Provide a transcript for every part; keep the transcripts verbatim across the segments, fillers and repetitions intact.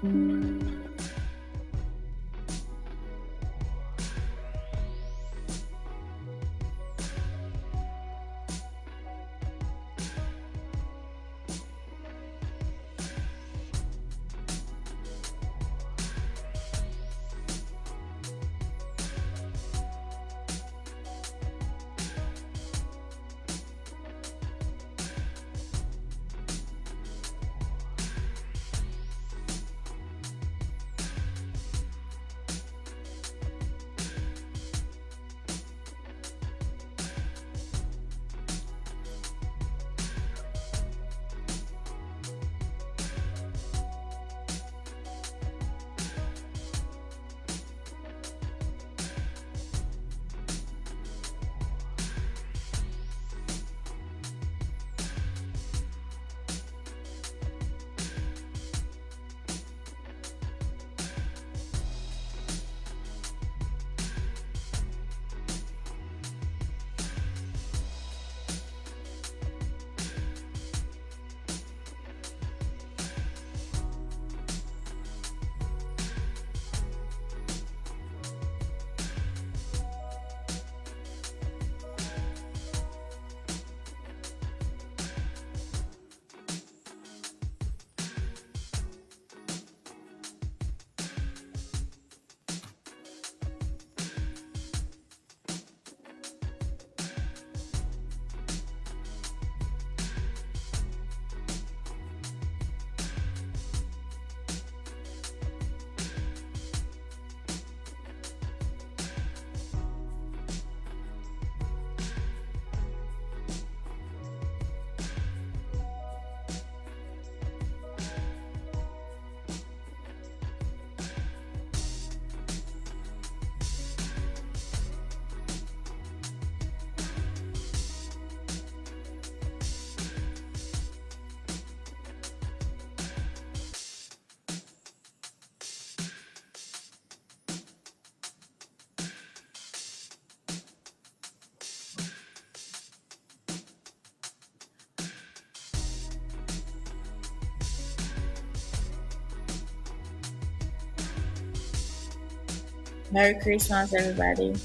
Merry Christmas, everybody.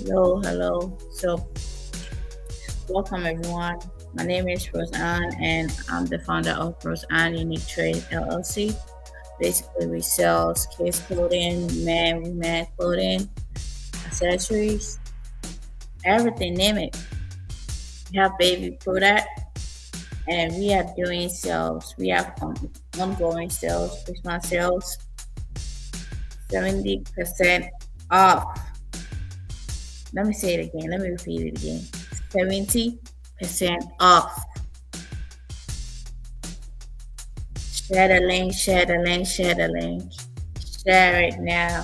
Hello, hello. So, welcome everyone. My name is Roseanne, and I'm the founder of Roseanne Unique Trade L L C. Basically, we sell kids clothing, men, women clothing, accessories, everything, name it. We have baby product, and we are doing sales. We have um, ongoing sales, Christmas sales, seventy percent off. Let me say it again. Let me repeat it again. seventy percent off. Share the link, share the link, share the link. Share it now.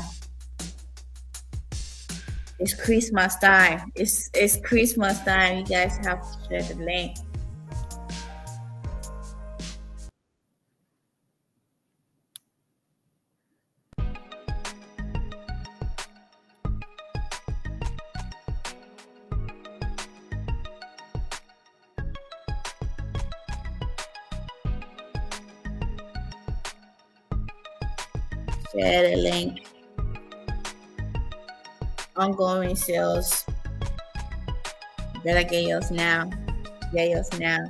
It's Christmas time. It's it's Christmas time. You guys have to share the link. Share the link. Ongoing sales. Better get yours now. Get yours now.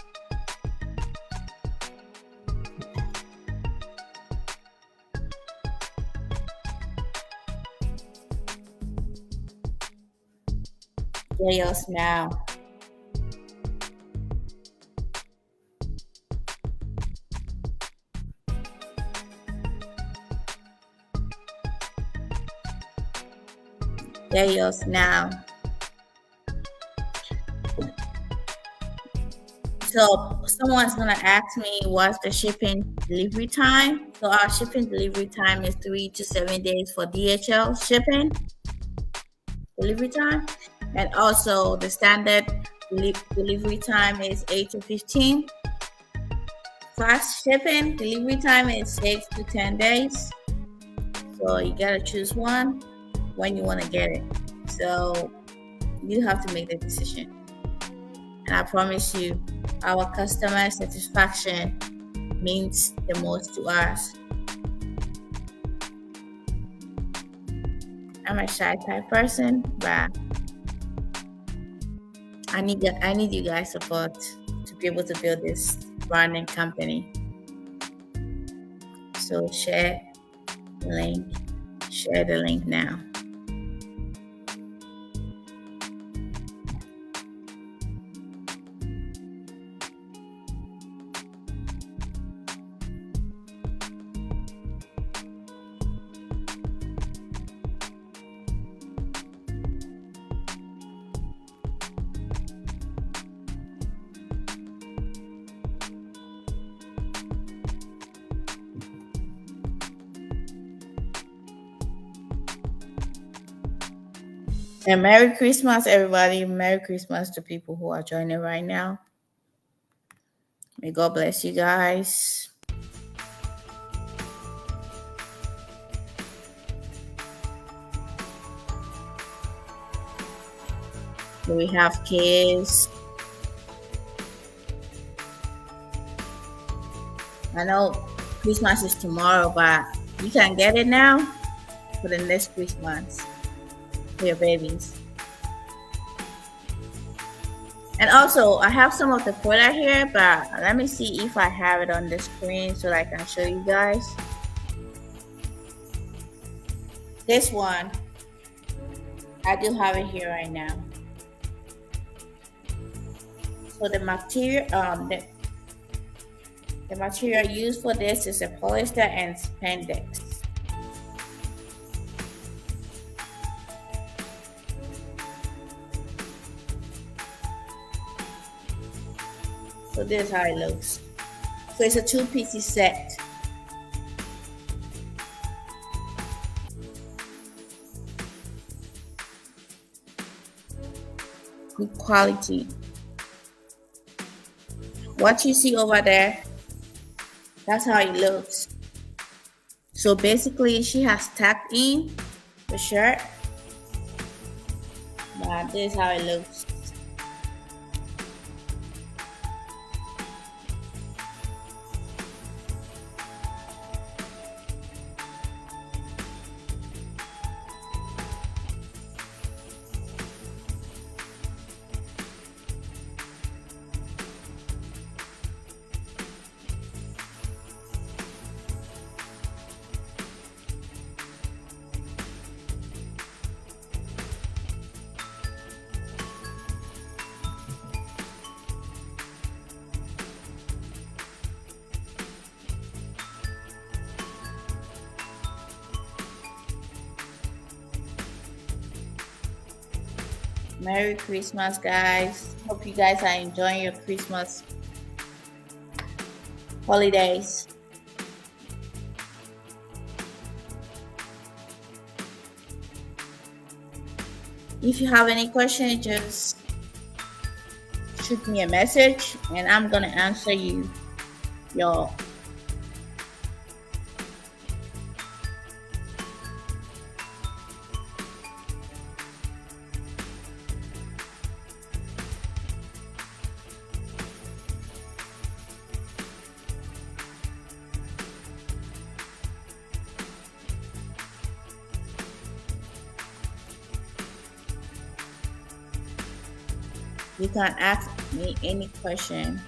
Get yours now. Get yours now. So someone's gonna ask me what's the shipping delivery time. So our shipping delivery time is three to seven days for D H L shipping delivery time, and also the standard delivery time is eight to fifteen. Fast shipping delivery time is six to ten days. So you gotta choose one when you want to get it. So you have to make the decision. And I promise you, our customer satisfaction means the most to us. I'm a shy type person, but I need I need you guys' support to be able to build this branding company. So share the link. Share the link now. And Merry Christmas, everybody. Merry Christmas to people who are joining right now. May God bless you guys. So we have kids. I know Christmas is tomorrow, but you can get it now for the next Christmas. For your babies. And also I have some of the product here, but let me see if I have it on the screen so I can show you guys. This one, I do have it here right now. So the material um the, the material used for this is a polyester and spandex. So this is how it looks. So it's a two-piece set. Good quality. What you see over there, that's how it looks. So basically, she has tacked in the shirt. But this is how it looks. Merry Christmas, guys. Hope you guys are enjoying your Christmas holidays. If you have any questions, just shoot me a message and I'm gonna answer you, y'all. You can ask me any question.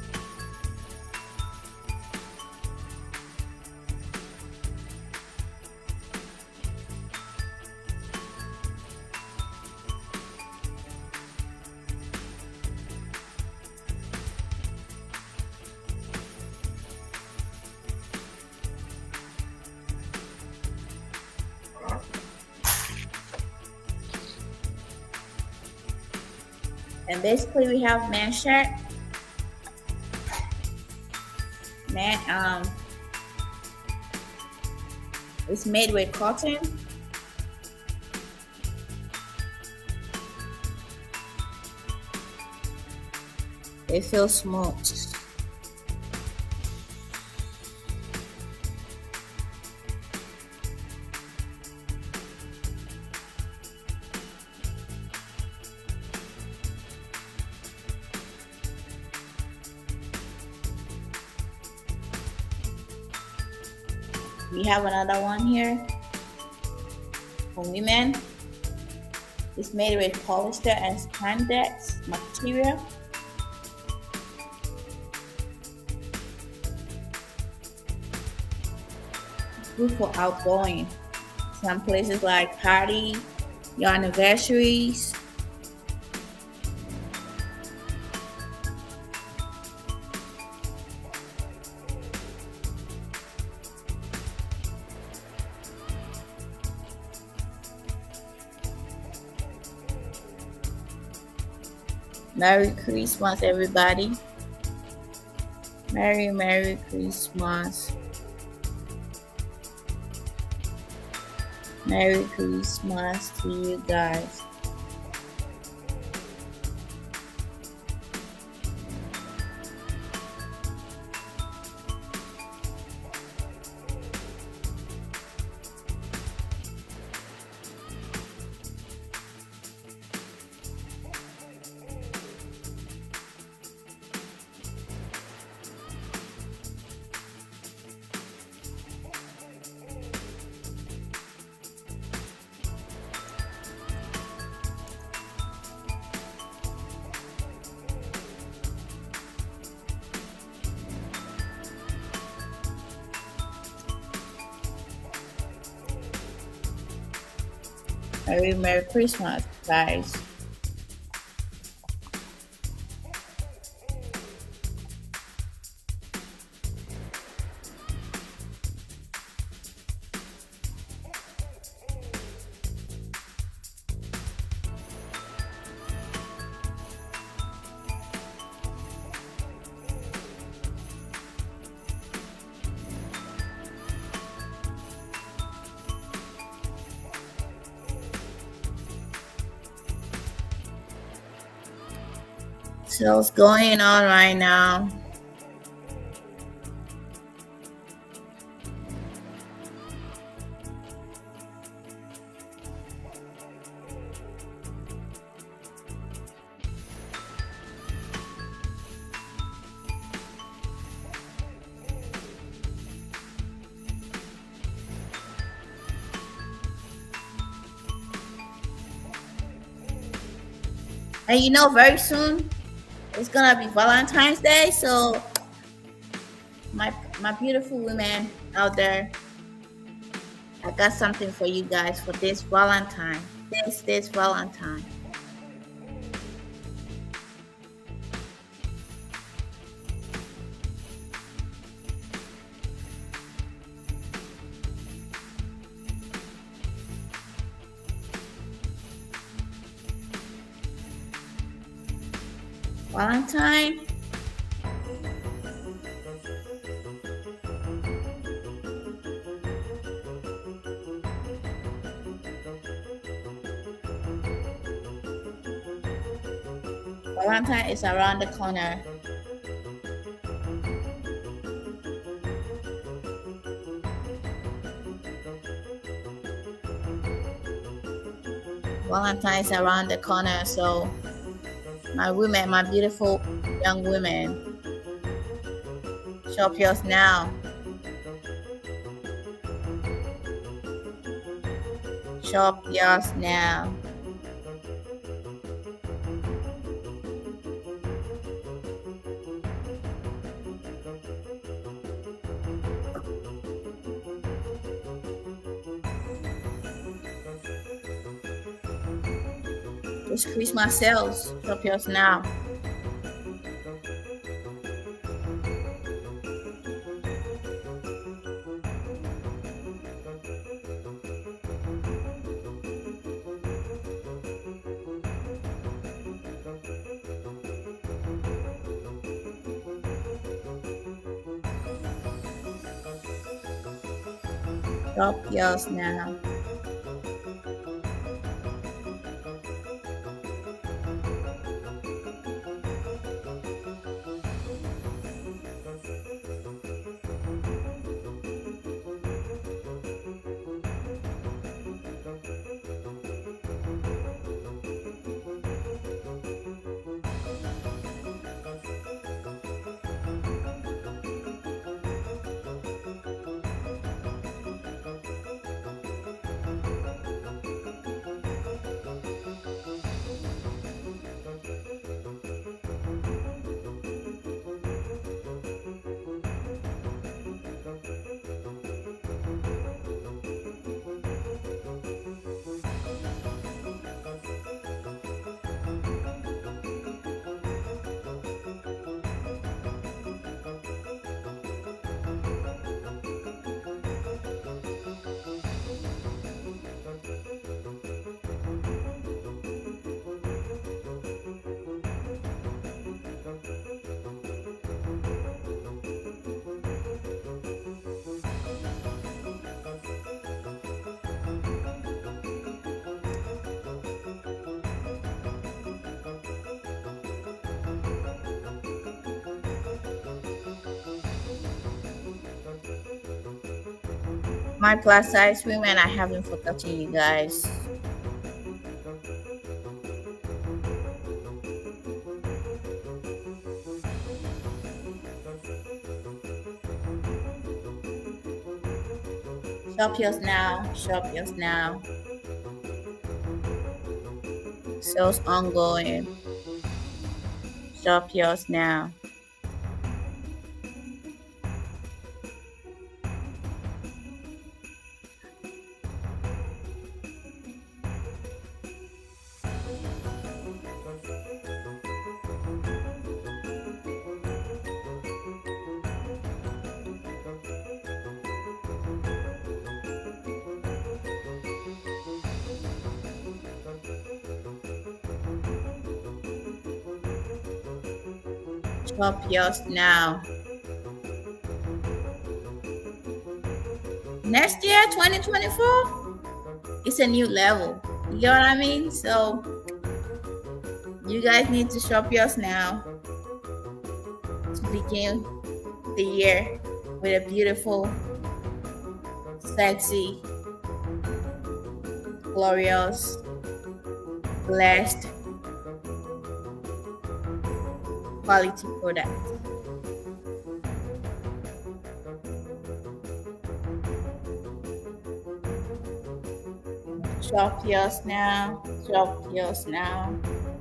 And basically we have man shirt. Man, um, it's made with cotton. It feels smooth. We have another one here for women. It's made with polyester and spandex material. Good for outgoing. Some places like party, your anniversaries. Merry Christmas, everybody. Merry, Merry Christmas. Merry Christmas to you guys. Merry, Merry Christmas, guys. So what's going on right now? And you know, very soon it's gonna be Valentine's Day, so my my beautiful women out there, I got something for you guys for this Valentine. This this Valentine. Valentine. Valentine is around the corner. Valentine is around the corner, so my women, my beautiful young women, shop yours now. Shop yours now. It's Christmas sales. Shop yours now. Shop yours now. My plus size women, I haven't forgotten you guys. Shop yours now. Shop yours now. Sales ongoing. Shop yours now. Shop yours now. Next year, twenty twenty-four, it's a new level. You get what I mean? So you guys need to shop yours now to begin the year with a beautiful, sexy, glorious, blessed, quality product. Shop yours now. Shop yours now.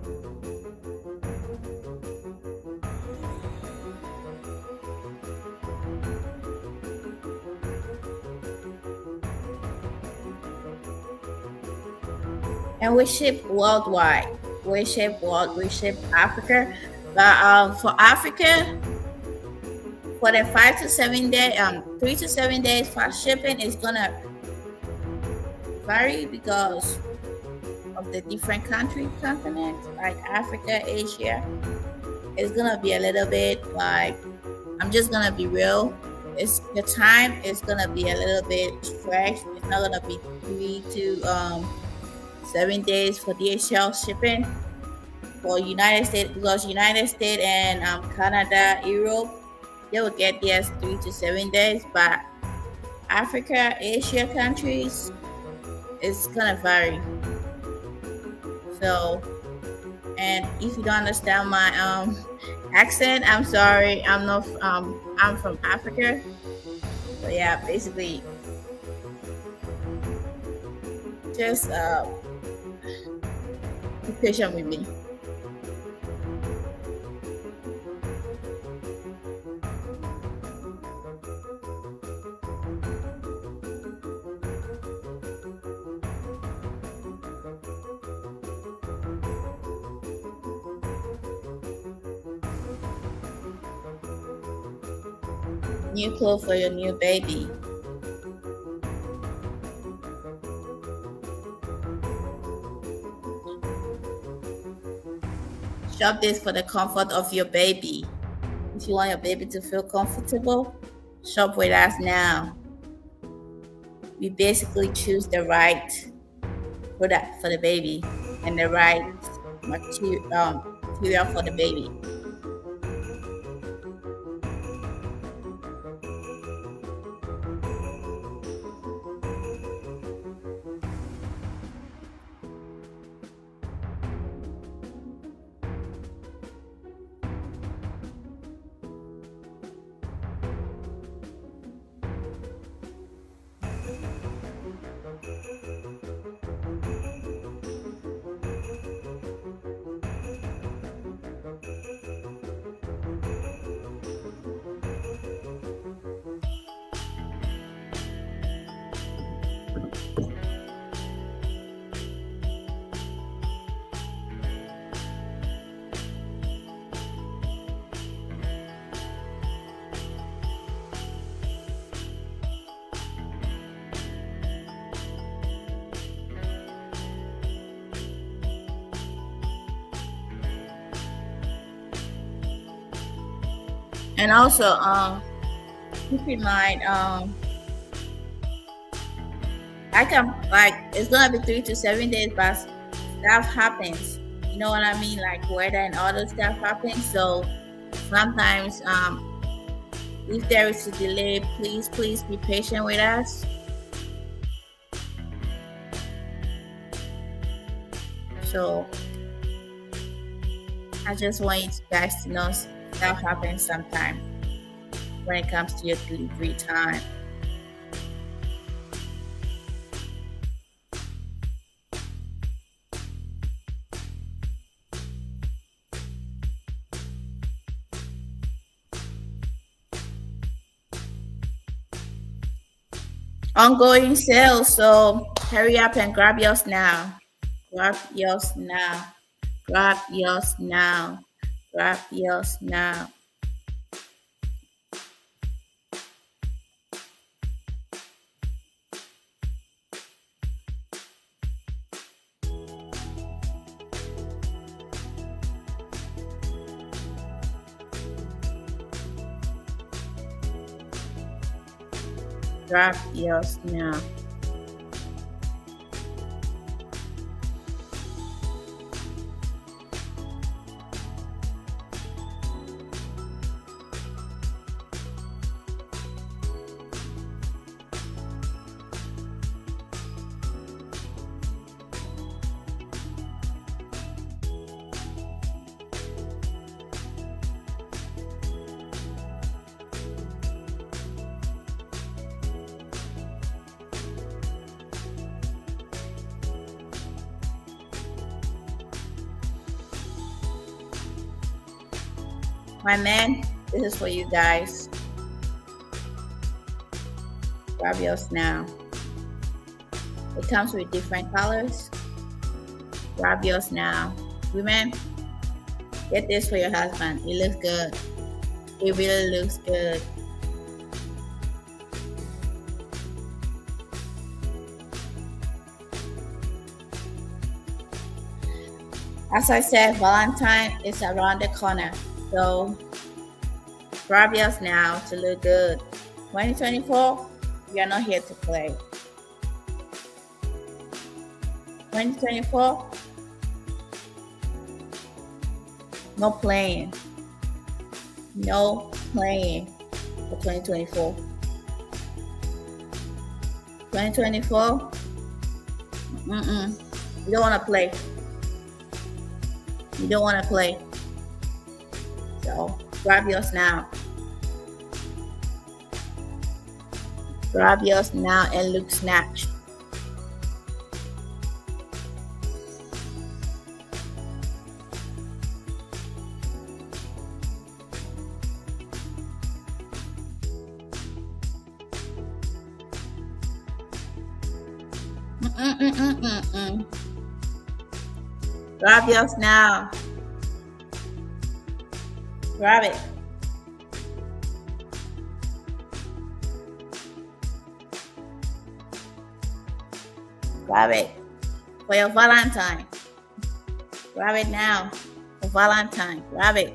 And we ship worldwide. We ship world. We ship Africa. But um, for Africa, for the five to seven day, um, three to seven days for shipping is gonna vary because of the different country continents like Africa, Asia, it's gonna be a little bit like, I'm just gonna be real. It's the time is gonna be a little bit stretched. It's not gonna be three to um seven days for D H L shipping for United States, because United States and um, Canada, Europe, they will get theirs three to seven days. But Africa, Asia countries, it's gonna vary. So, and if you don't understand my um accent, I'm sorry. I'm not. Um, I'm from Africa. So yeah, basically, just uh, be patient with me. New clothes for your new baby. Shop this for the comfort of your baby. If you want your baby to feel comfortable, shop with us now. We basically choose the right product for the baby and the right material, um, material for the baby. And also, um, keep in mind, um, I can like it's gonna be three to seven days, but stuff happens. You know what I mean? Like weather and other stuff happens. So sometimes, um, if there is a delay, please, please be patient with us. So I just want you guys to know that happens sometime when it comes to your delivery time. Ongoing sales, so hurry up and grab yours now. Grab yours now. Grab yours now. Grab yours now. Grab yours now. My man, this is for you guys. Grab yours now. It comes with different colors. Grab yours now. Women, get this for your husband. It looks good. It really looks good. As I said, Valentine is around the corner. So grab yours now to look good. twenty twenty-four, we are not here to play. twenty twenty-four, no playing. No playing for twenty twenty-four. twenty twenty-four, mm-mm. You don't want to play. You don't want to play. So grab yours now. Grab yours now and look snatched. Mm-mm-mm-mm-mm. Grab yours now. Grab it. Grab it for your Valentine. Grab it now for Valentine. Grab it.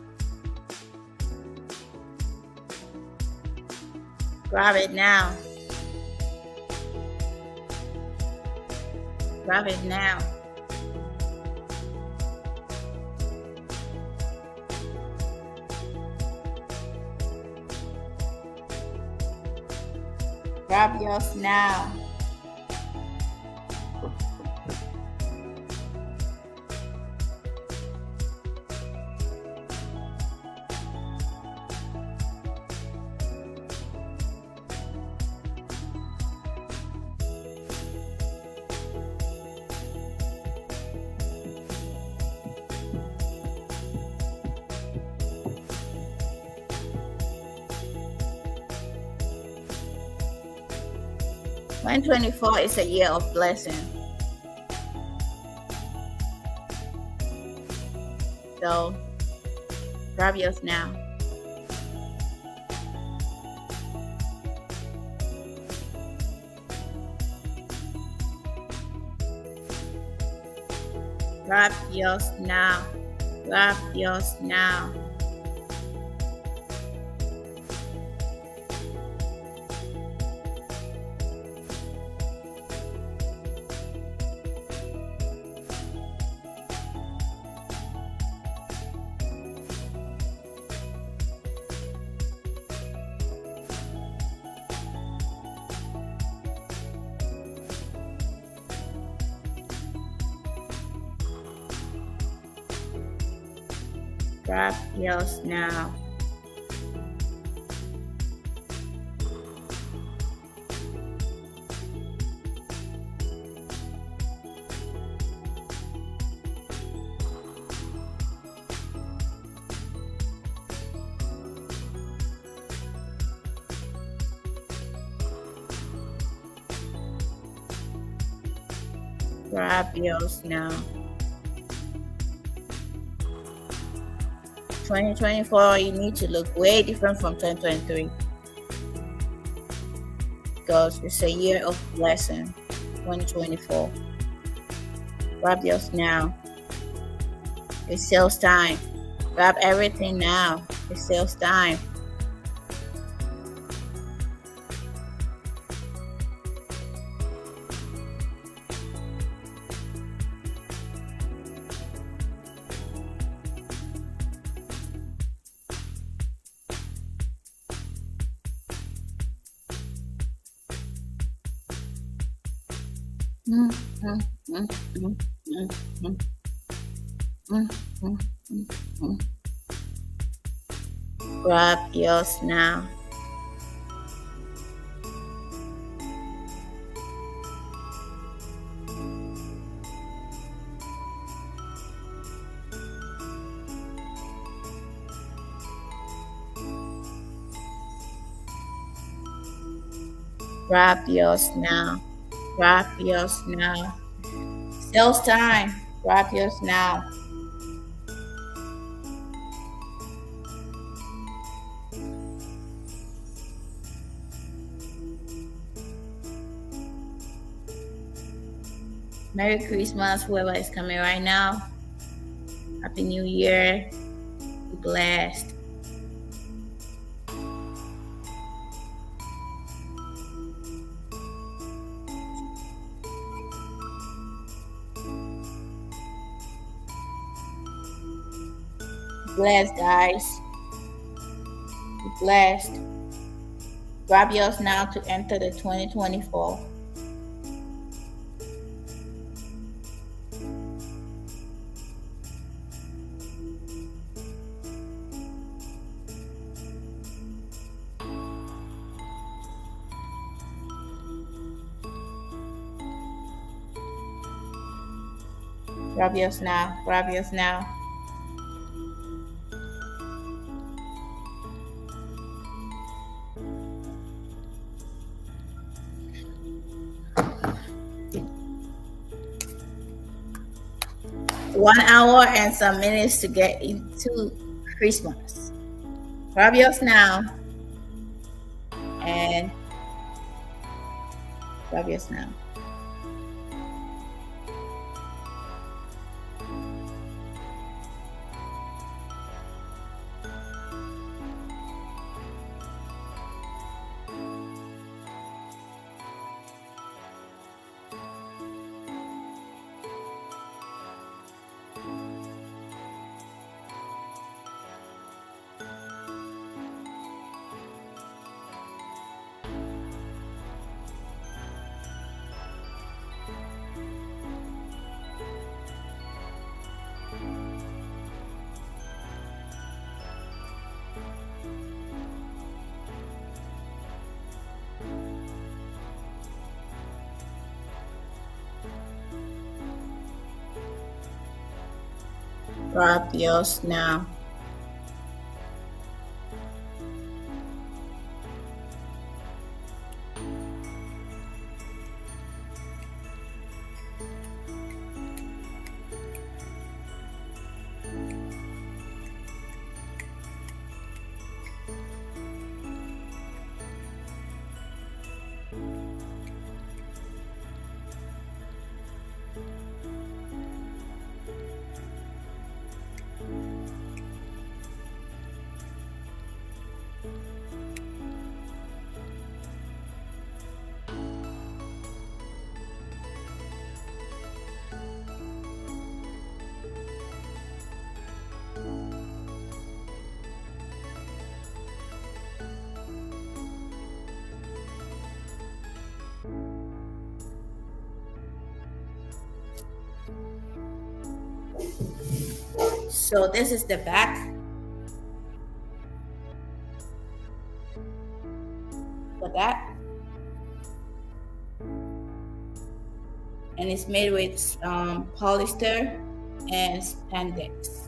Grab it now. Grab it now. Grab yours now. twenty twenty-four is a year of blessing. So grab yours now. Grab yours now. Grab yours now. Grab yours now. Grab yours now. twenty twenty-four, you need to look way different from twenty twenty-three because it's a year of blessing. twenty twenty-four. Grab yours now. It's sales time. Grab everything now. It's sales time. Mm, mm, mm, mm, mm, mm, mm, mm, mm, mm. Grab yours now. Grab yours now. Grab yours now. Sales time. Grab yours now. Merry Christmas, whoever is coming right now. Happy New Year. Blessed. Blessed, guys. Be blessed. Grab yours now to enter the twenty twenty-four. Grab yours now. Grab yours now. One hour and some minutes to get into Christmas. Grab yours now. And grab yours now. Grab yours now. So this is the back for that, and it's made with um, polyester and spandex.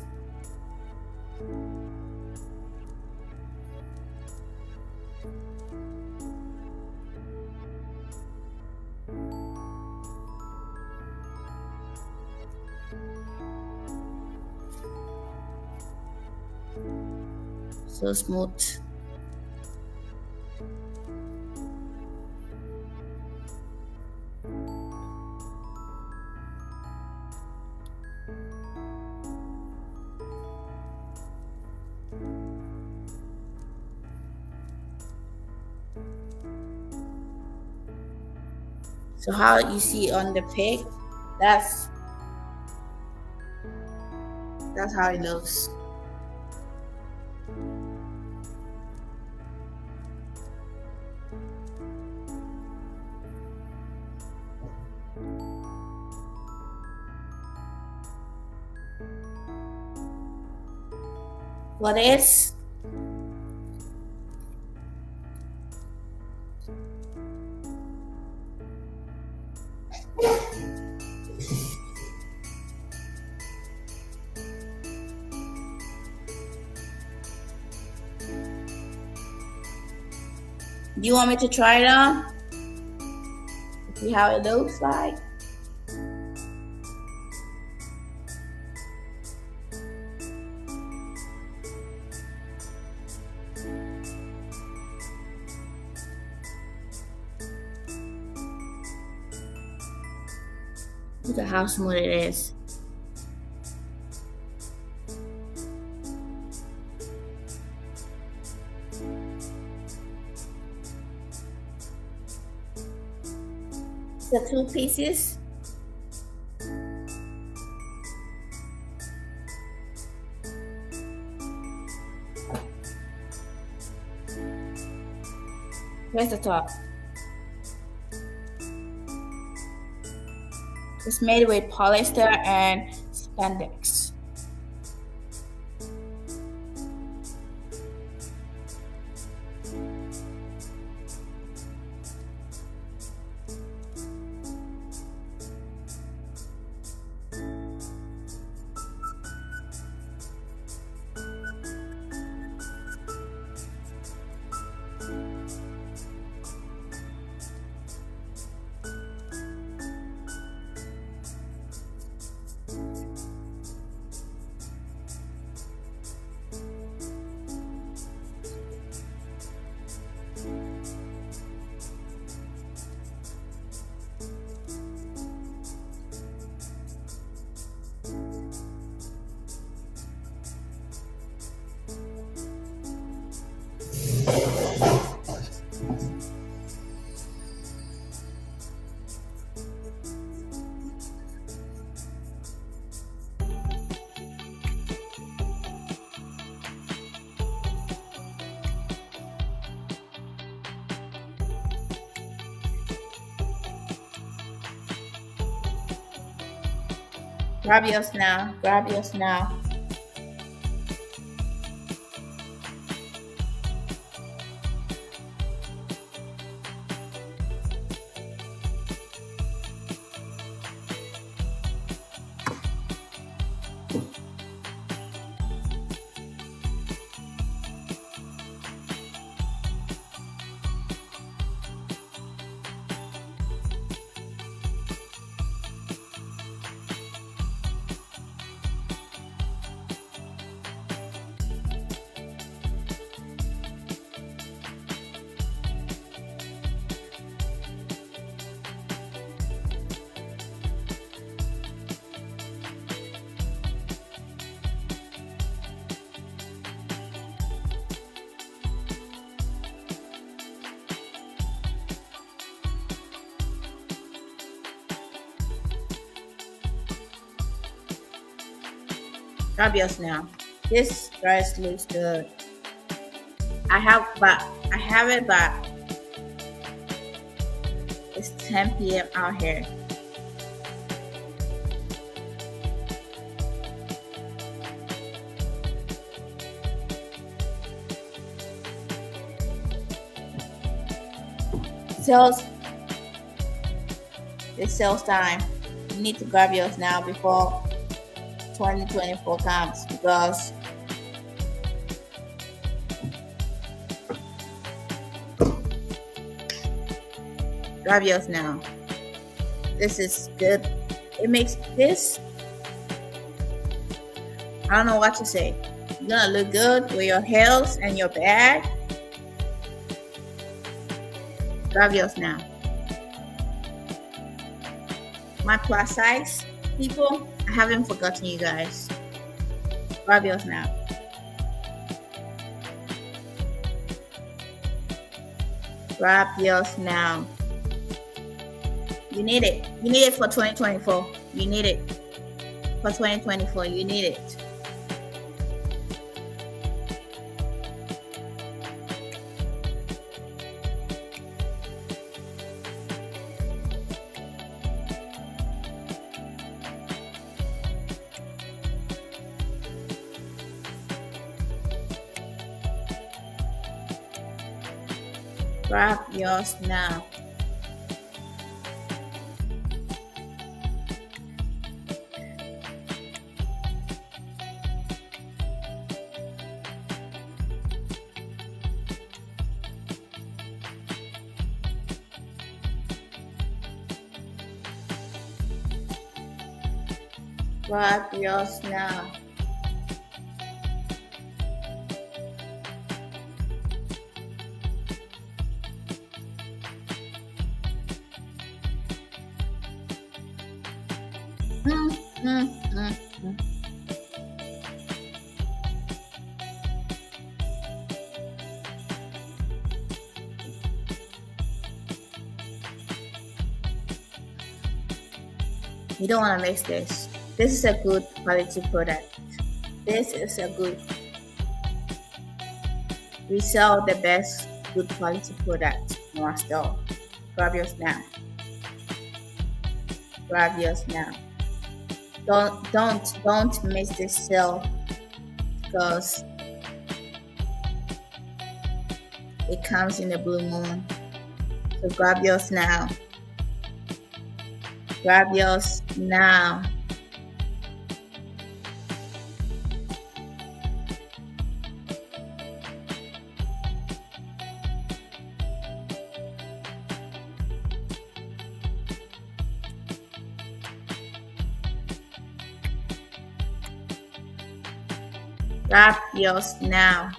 So smooth. So how you see on the pic, that's that's how it looks. What is? Do you want me to try it on? See how it looks like? Look at how smooth it is. the two pieces. Here's the top. It's made with polyester and spandex. Grab yours now. Grab yours now. Grab yours now. This dress looks good. I have, but I have it, but it's ten p m out here. Sales. It's sales time. You need to grab yours now before twenty twenty-four comes, because grab yours now. This is good. It makes this, I don't know what to say. You're gonna look good with your heels and your bag. Grab yours now. My plus size people, I haven't forgotten you guys. Grab yours now. Grab yours now. You need it. You need it for twenty twenty-four. You need it for twenty twenty-four. You need it. Grab yours now. Grab yours now. Mm, mm, mm, mm. You don't want to mix this. This is a good quality product. This is a good. We sell the best good quality product in our store. Grab yours now. Grab yours now. Don't don't don't miss this sale because it comes in the blue moon. So grab yours now. Grab yours now. Grab yours now.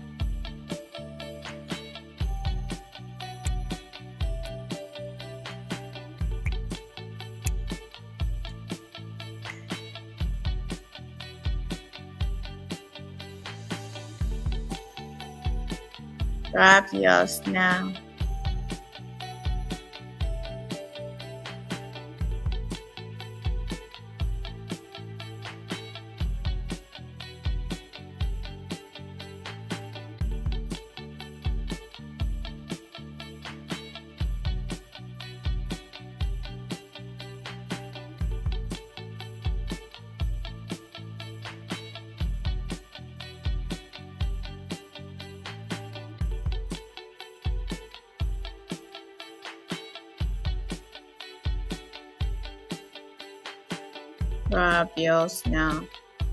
Grab yours now. Grab yours now.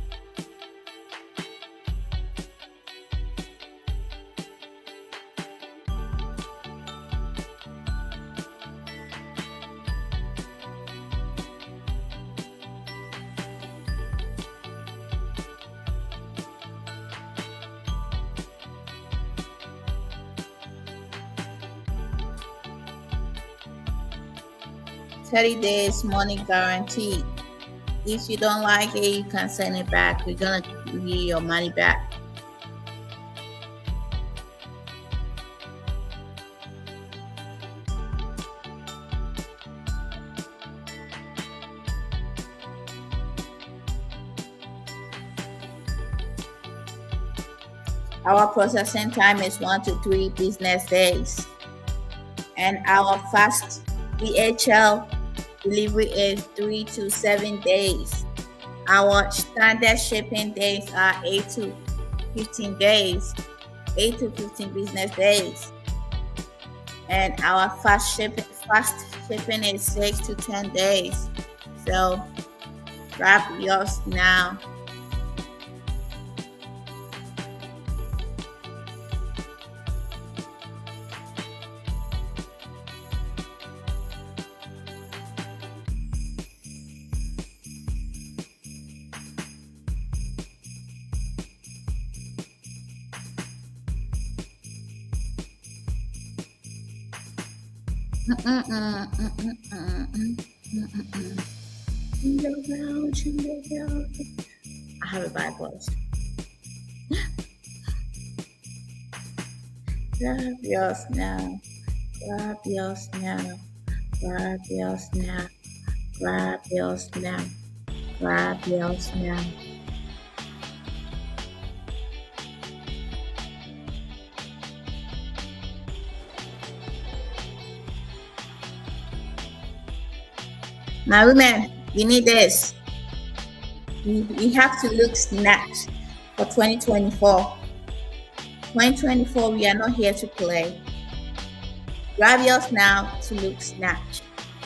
thirty days money guarantee. If you don't like it, you can send it back. We're gonna give you your money back. Our processing time is one to three business days, and our fast D H L delivery is three to seven days. Our standard shipping days are eight to fifteen days, eight to fifteen business days. And our fast shipping, fast shipping is six to ten days. So grab yours now. I have a bad voice. Grab yours now. Grab yours now. Grab yours now. Grab yours now. Grab yours now. My women, you need this. We, we have to look snatched for twenty twenty-four. twenty twenty-four, we are not here to play. Grab yours now to look snatched.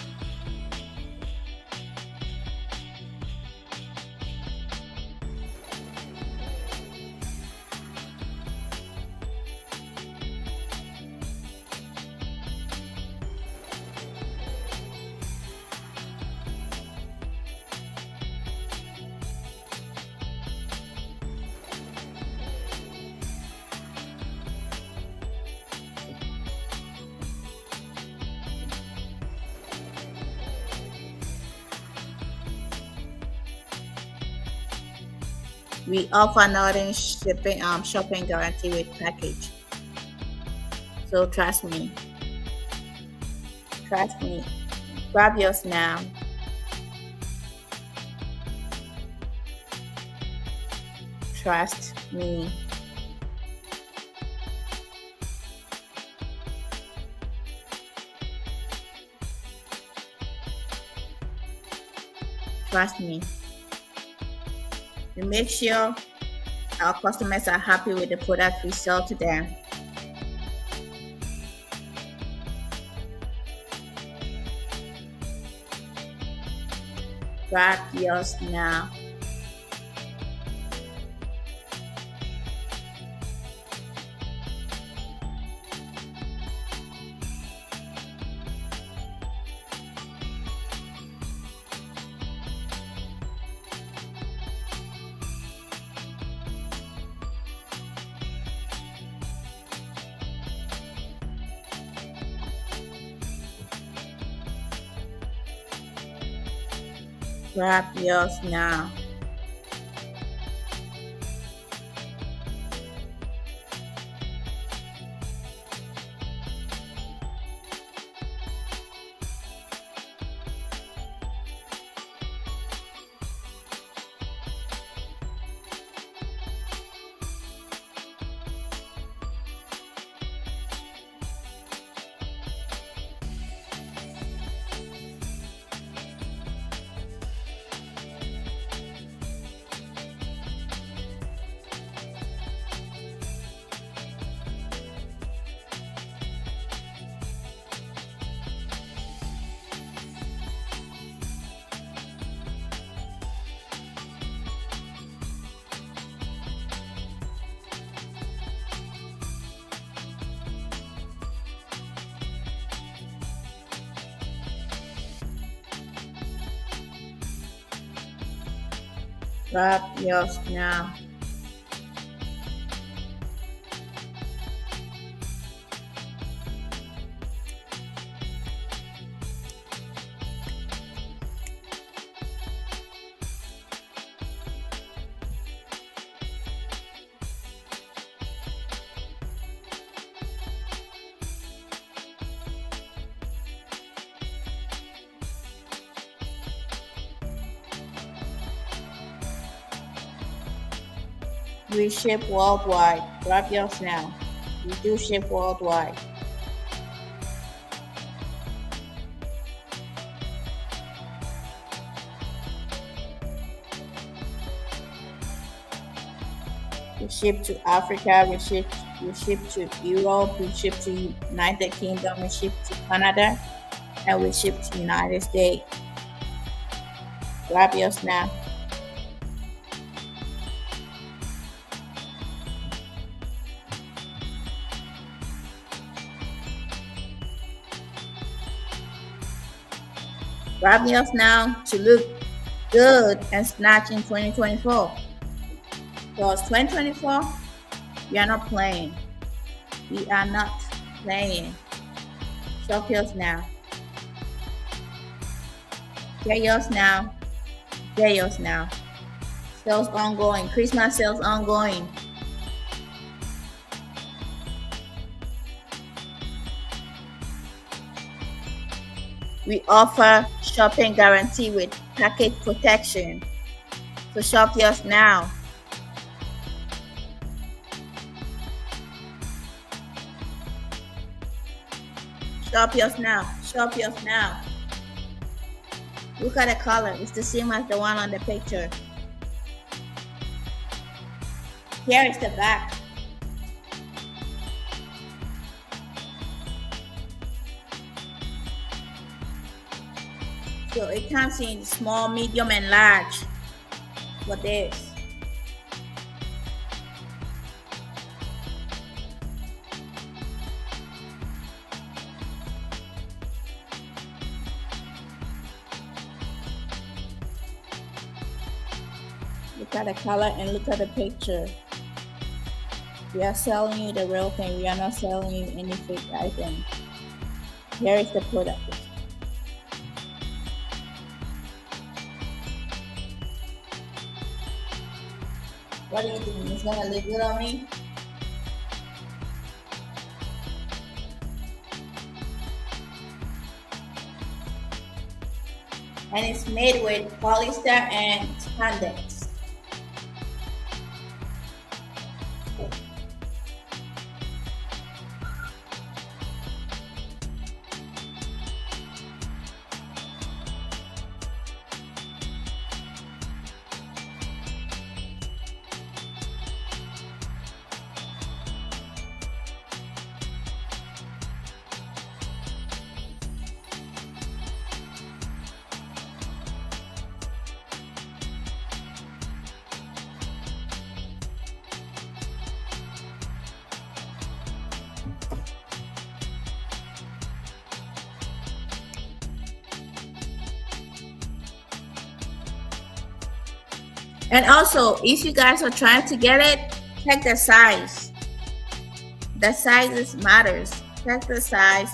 We offer Northern shipping um shopping guarantee with package. So trust me. Trust me. Grab yours now. Trust me. Trust me. We make sure our customers are happy with the product we sell to them. Grab yours now. Grab yours now. Grab yours now. We ship worldwide. Grab yours now. We do ship worldwide. We ship to Africa. We ship. We ship to Europe. We ship to United Kingdom. We ship to Canada, and we ship to United States. Grab yours now. Grab yours now to look good and snatch in twenty twenty-four. Because twenty twenty-four, we are not playing. We are not playing. Shop yours now. Get yours now. Get yours now. Sales ongoing. Christmas sales ongoing. We offer shopping guarantee with package protection. So shop yours now. Shop yours now. Shop yours now. Look at the color. It's the same as the one on the picture. Here is the back. So it comes in small, medium, and large for this. Look at the color and look at the picture. We are selling you the real thing. We are not selling you any fake item. Here is the product. What do you think? It's gonna look good on me? And it's made with polyester and spandex. And also, if you guys are trying to get it, check the size. The sizes matters. Check the size.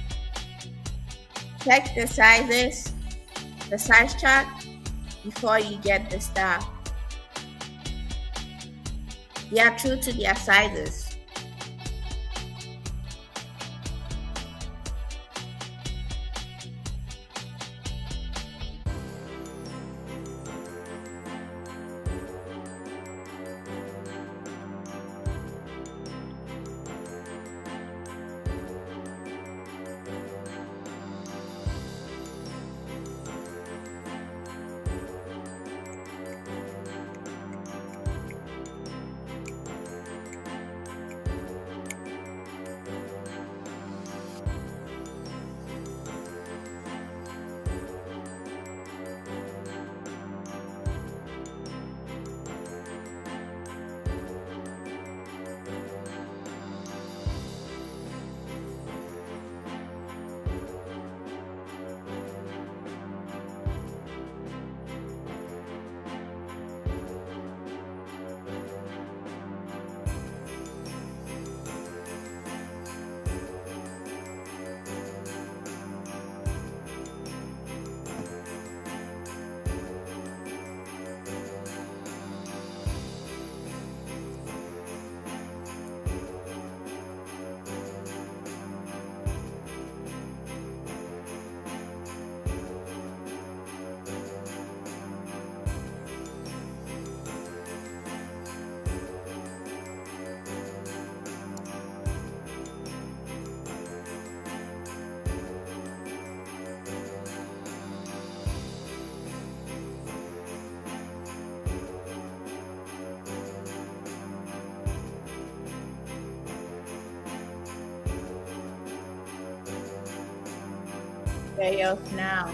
Check the sizes, the size chart before you get the stuff. They are true to their sizes. Pay off now.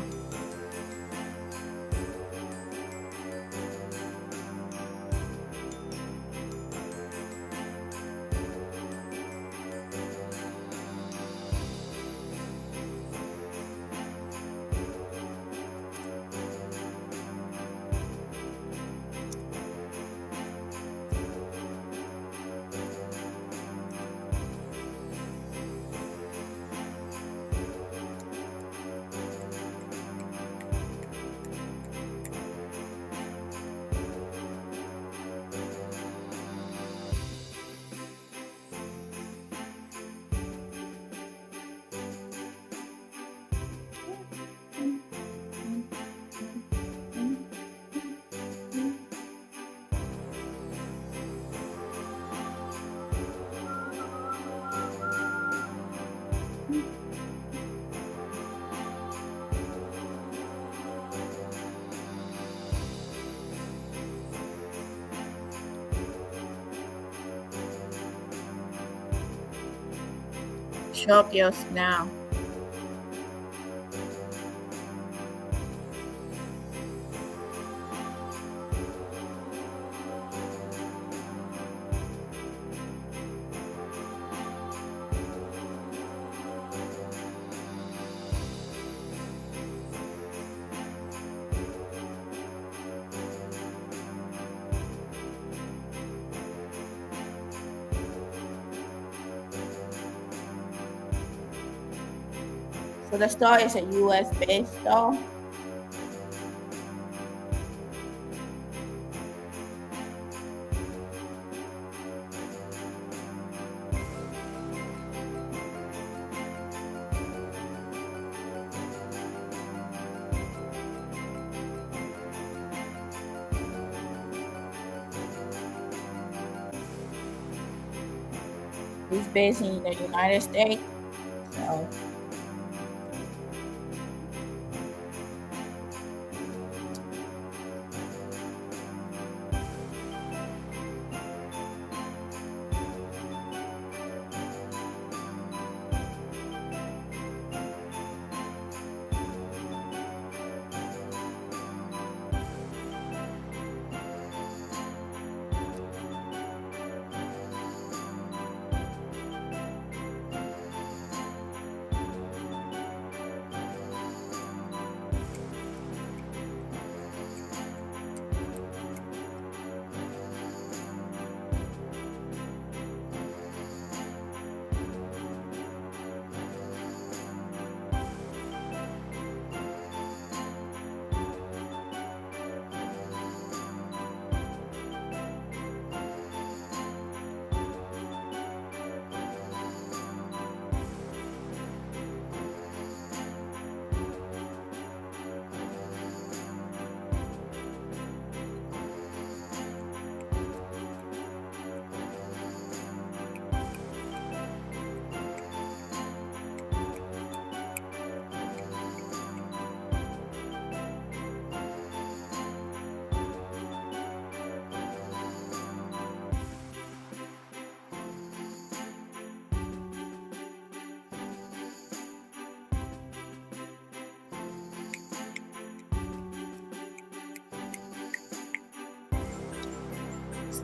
Shop yours now. So the store is a U S based store. It's based in the United States. So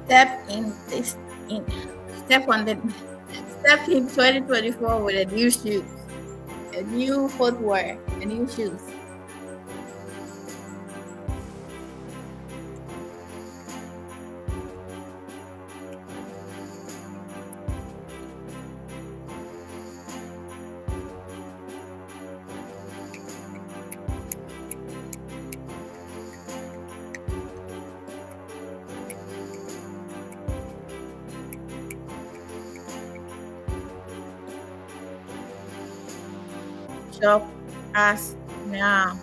Step in this in step on the step in twenty twenty-four with a new shoes, a new footwear, a new shoes. Shop us now.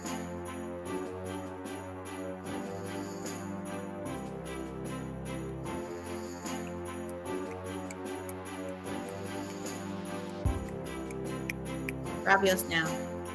Grab yours now.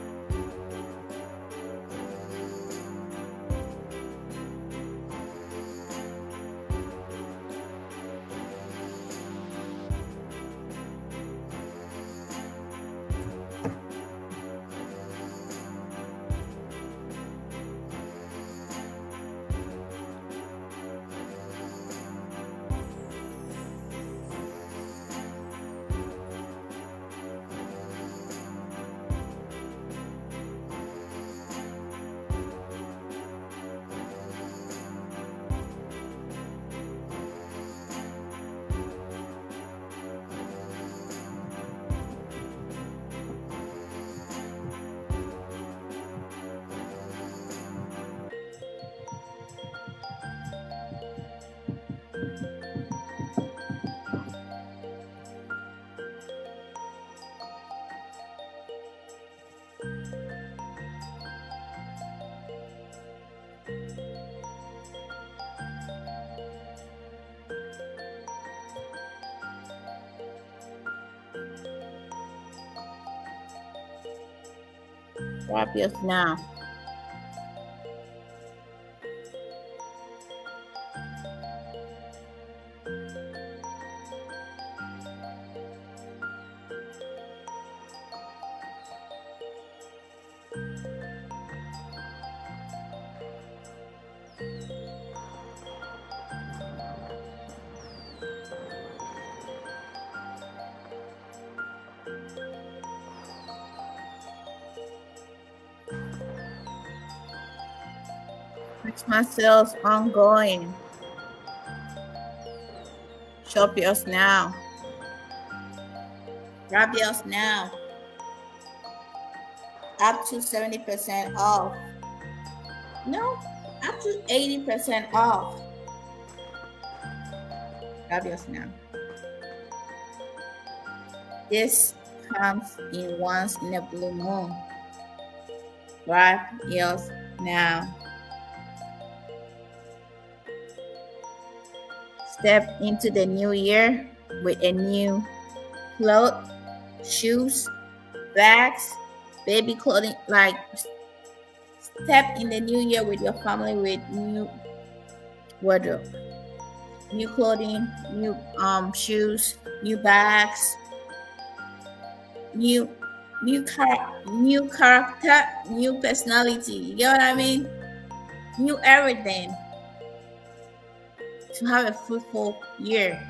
Grab yours now. Christmas sales ongoing. Shop yours now. Grab yours now. Up to seventy percent off. No, up to eighty percent off. Grab yours now. This comes in once in a blue moon. Grab yours now. Step into the new year with a new clothes, shoes, bags, baby clothing. Like, step in the new year with your family with new wardrobe, new clothing, new um shoes, new bags, new new car, new character, new personality. You get what I mean? New everything. To have a fruitful year.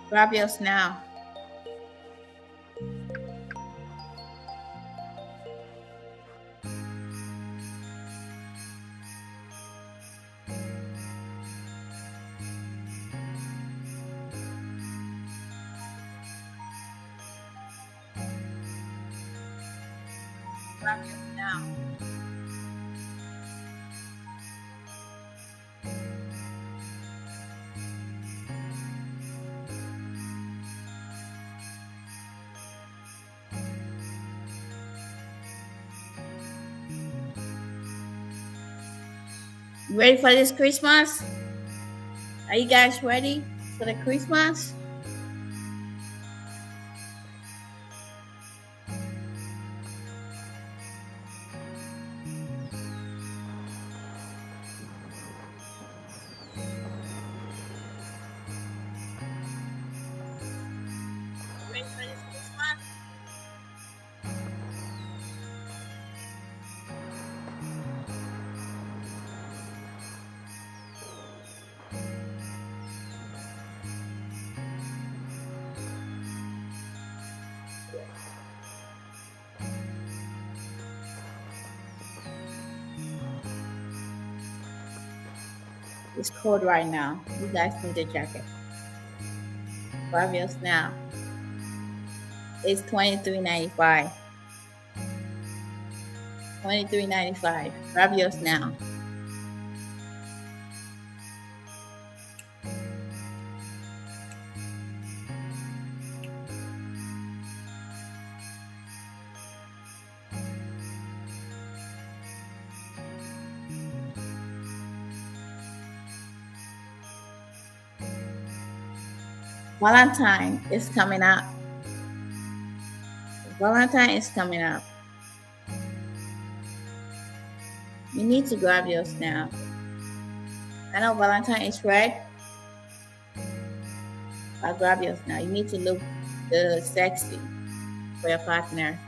Grab yours now. Grab yours now. You ready for this Christmas? Are you guys ready for the Christmas? Ready for this Christmas? It's cold right now. You guys need a jacket. Grab yours now. It's twenty-three ninety-five. twenty-three ninety-five. Grab yours now. Valentine is coming up. Valentine is coming up. You need to grab yours now. I know Valentine is red. I'll grab yours now. You need to look uh, sexy for your partner.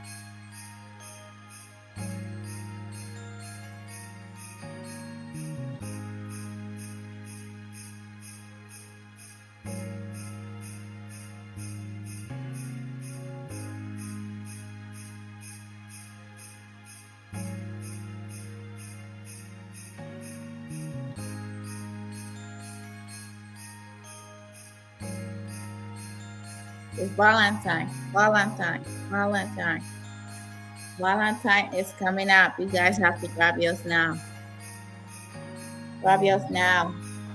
It's Valentine, Valentine, Valentine. Valentine is coming up. You guys have to grab yours now. Grab yours now.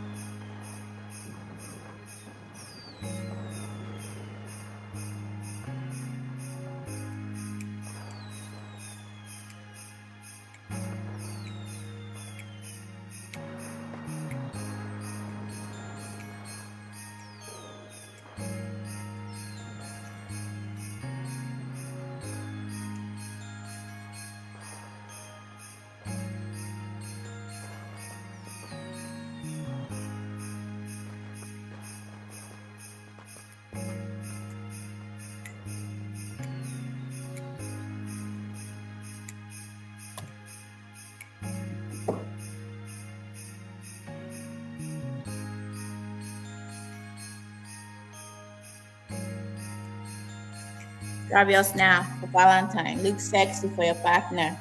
Grab yours now for Valentine. Look sexy for your partner.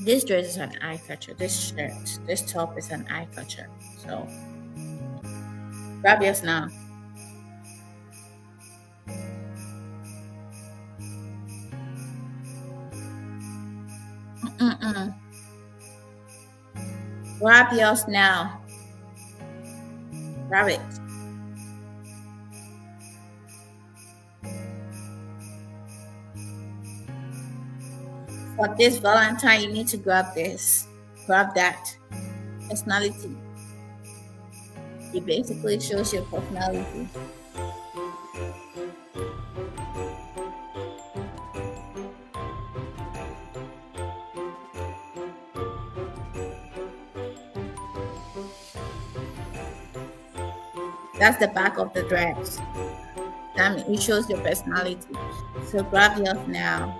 This dress is an eye catcher. This shirt, this top is an eye catcher. So grab yours now. Mm-mm. Grab yours now. Grab it. For this Valentine, you need to grab this. Grab that. Personality. It basically shows your personality. That's the back of the dress. That means it shows your personality. So grab yours now.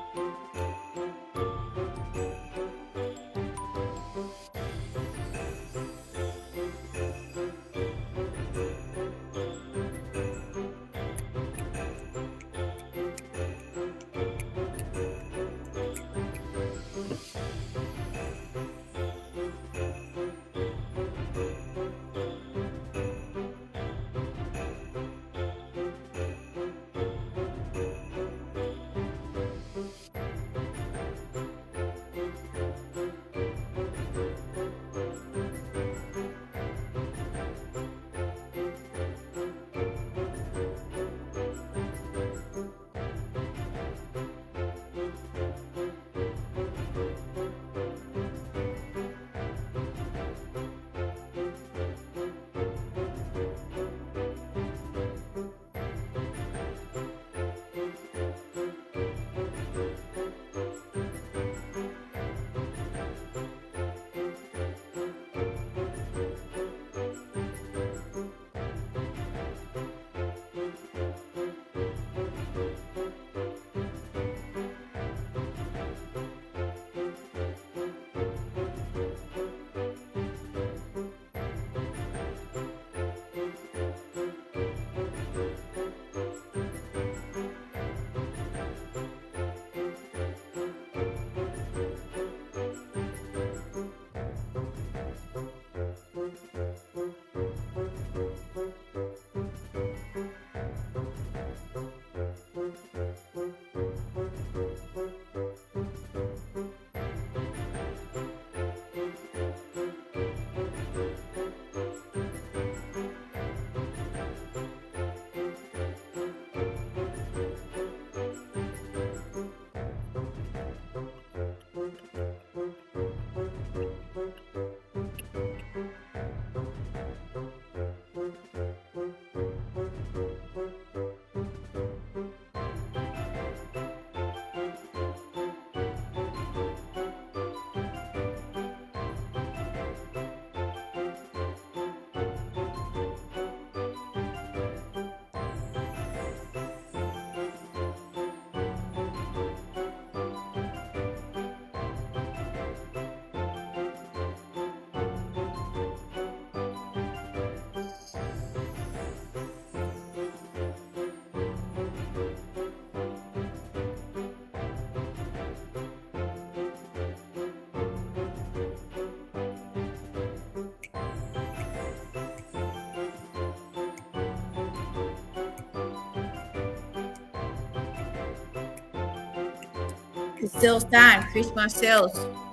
It's sales time. Christmas sales.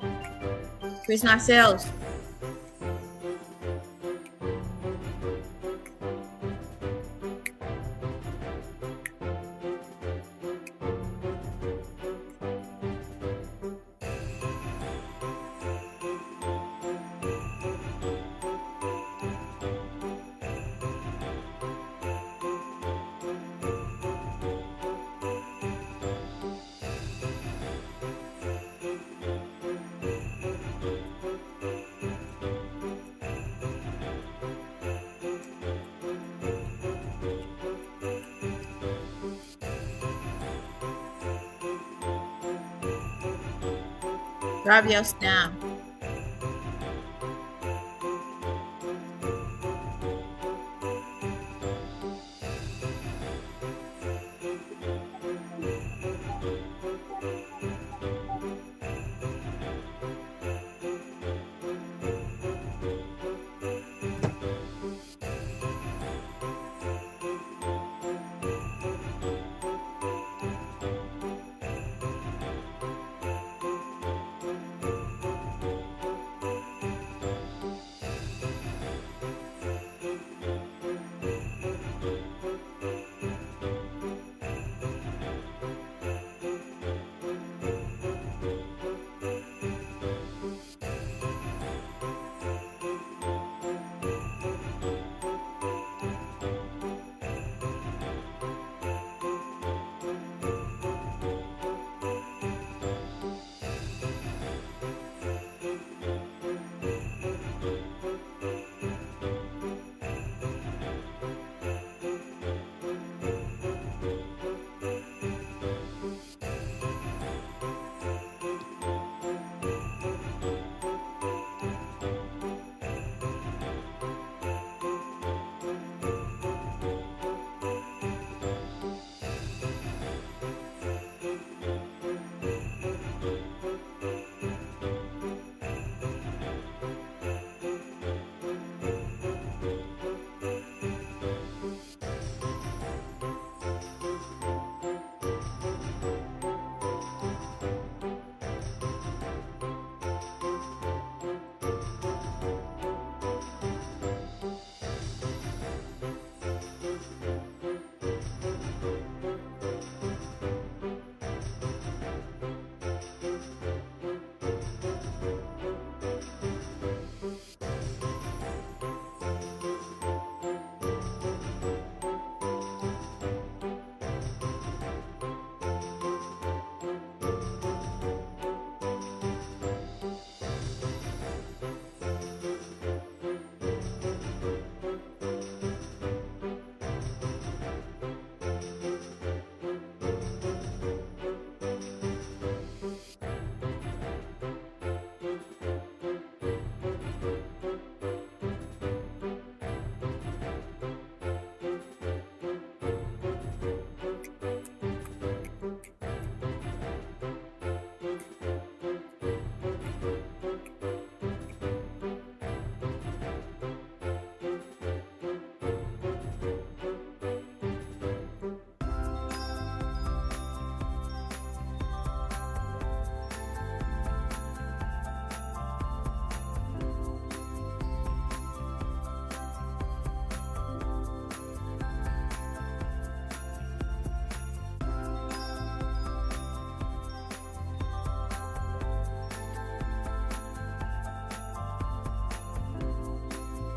Christmas sales. Grab yours now.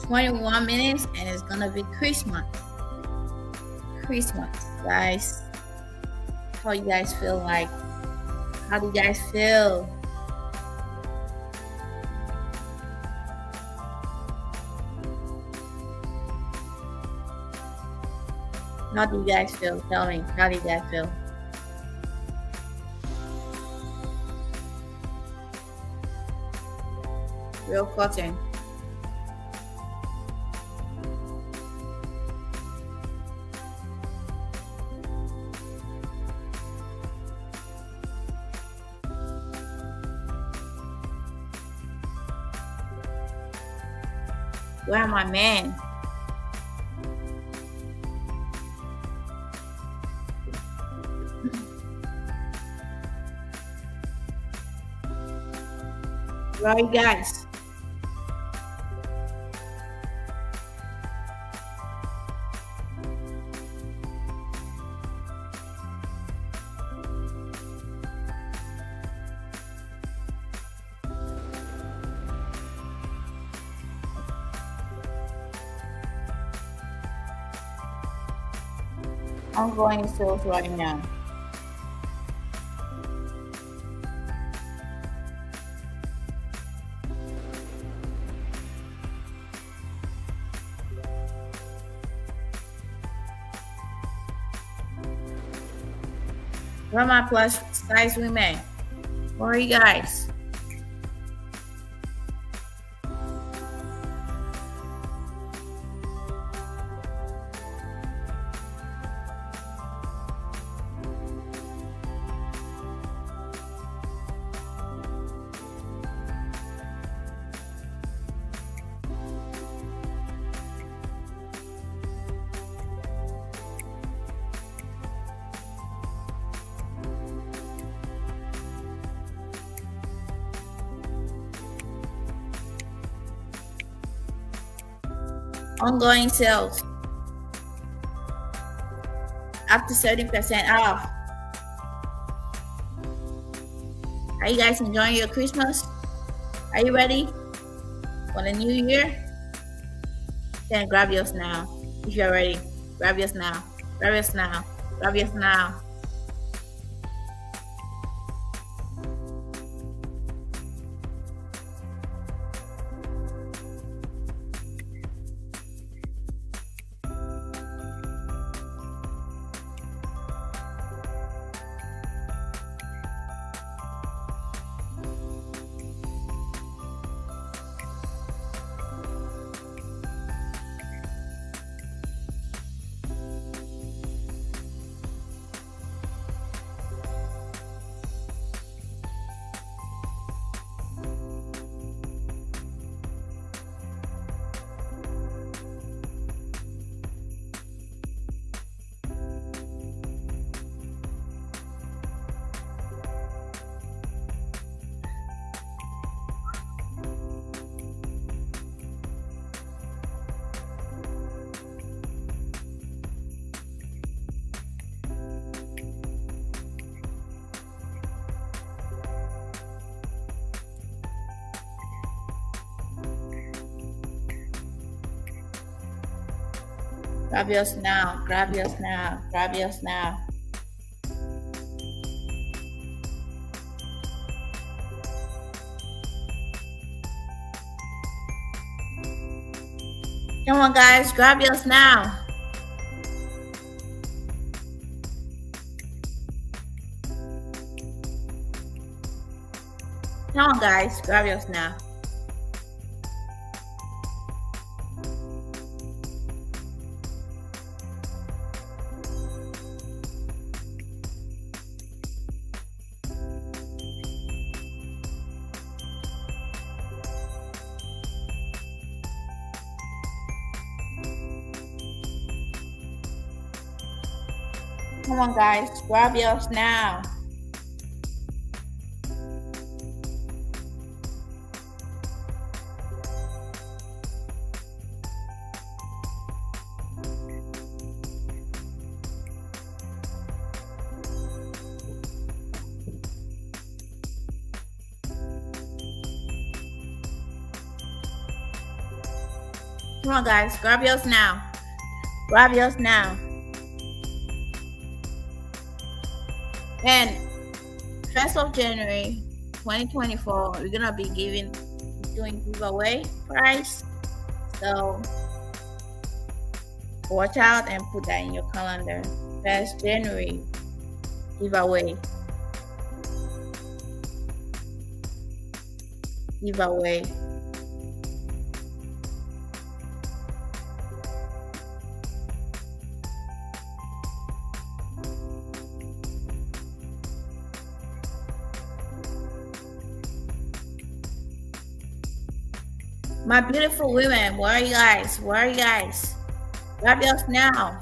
twenty-one minutes and it's gonna be Christmas. Christmas, guys. How you guys feel like? How do you guys feel? How do you guys feel? Tell me. How do you guys feel? Real cotton. Where are my men? Where are you guys? I'm going to sales right now. Where are my plus size women? Where are you guys? Ongoing sales up to seventy percent off. Are you guys enjoying your Christmas? Are you ready for the new year? Then grab yours now. If you're ready, grab yours now. Grab yours now. Grab yours now. Grab yours now. Grab yours now. Grab yours now. Come on, guys. Grab yours now. Come on, guys. Grab yours now. Come on, guys, grab yours now. Come on, guys. Grab yours now. Grab yours now. And first of January twenty twenty-four, we're going to be giving, doing giveaway price. So watch out and put that in your calendar. First January giveaway. Giveaway. My beautiful women, where are you guys? Where are you guys? Grab yours now.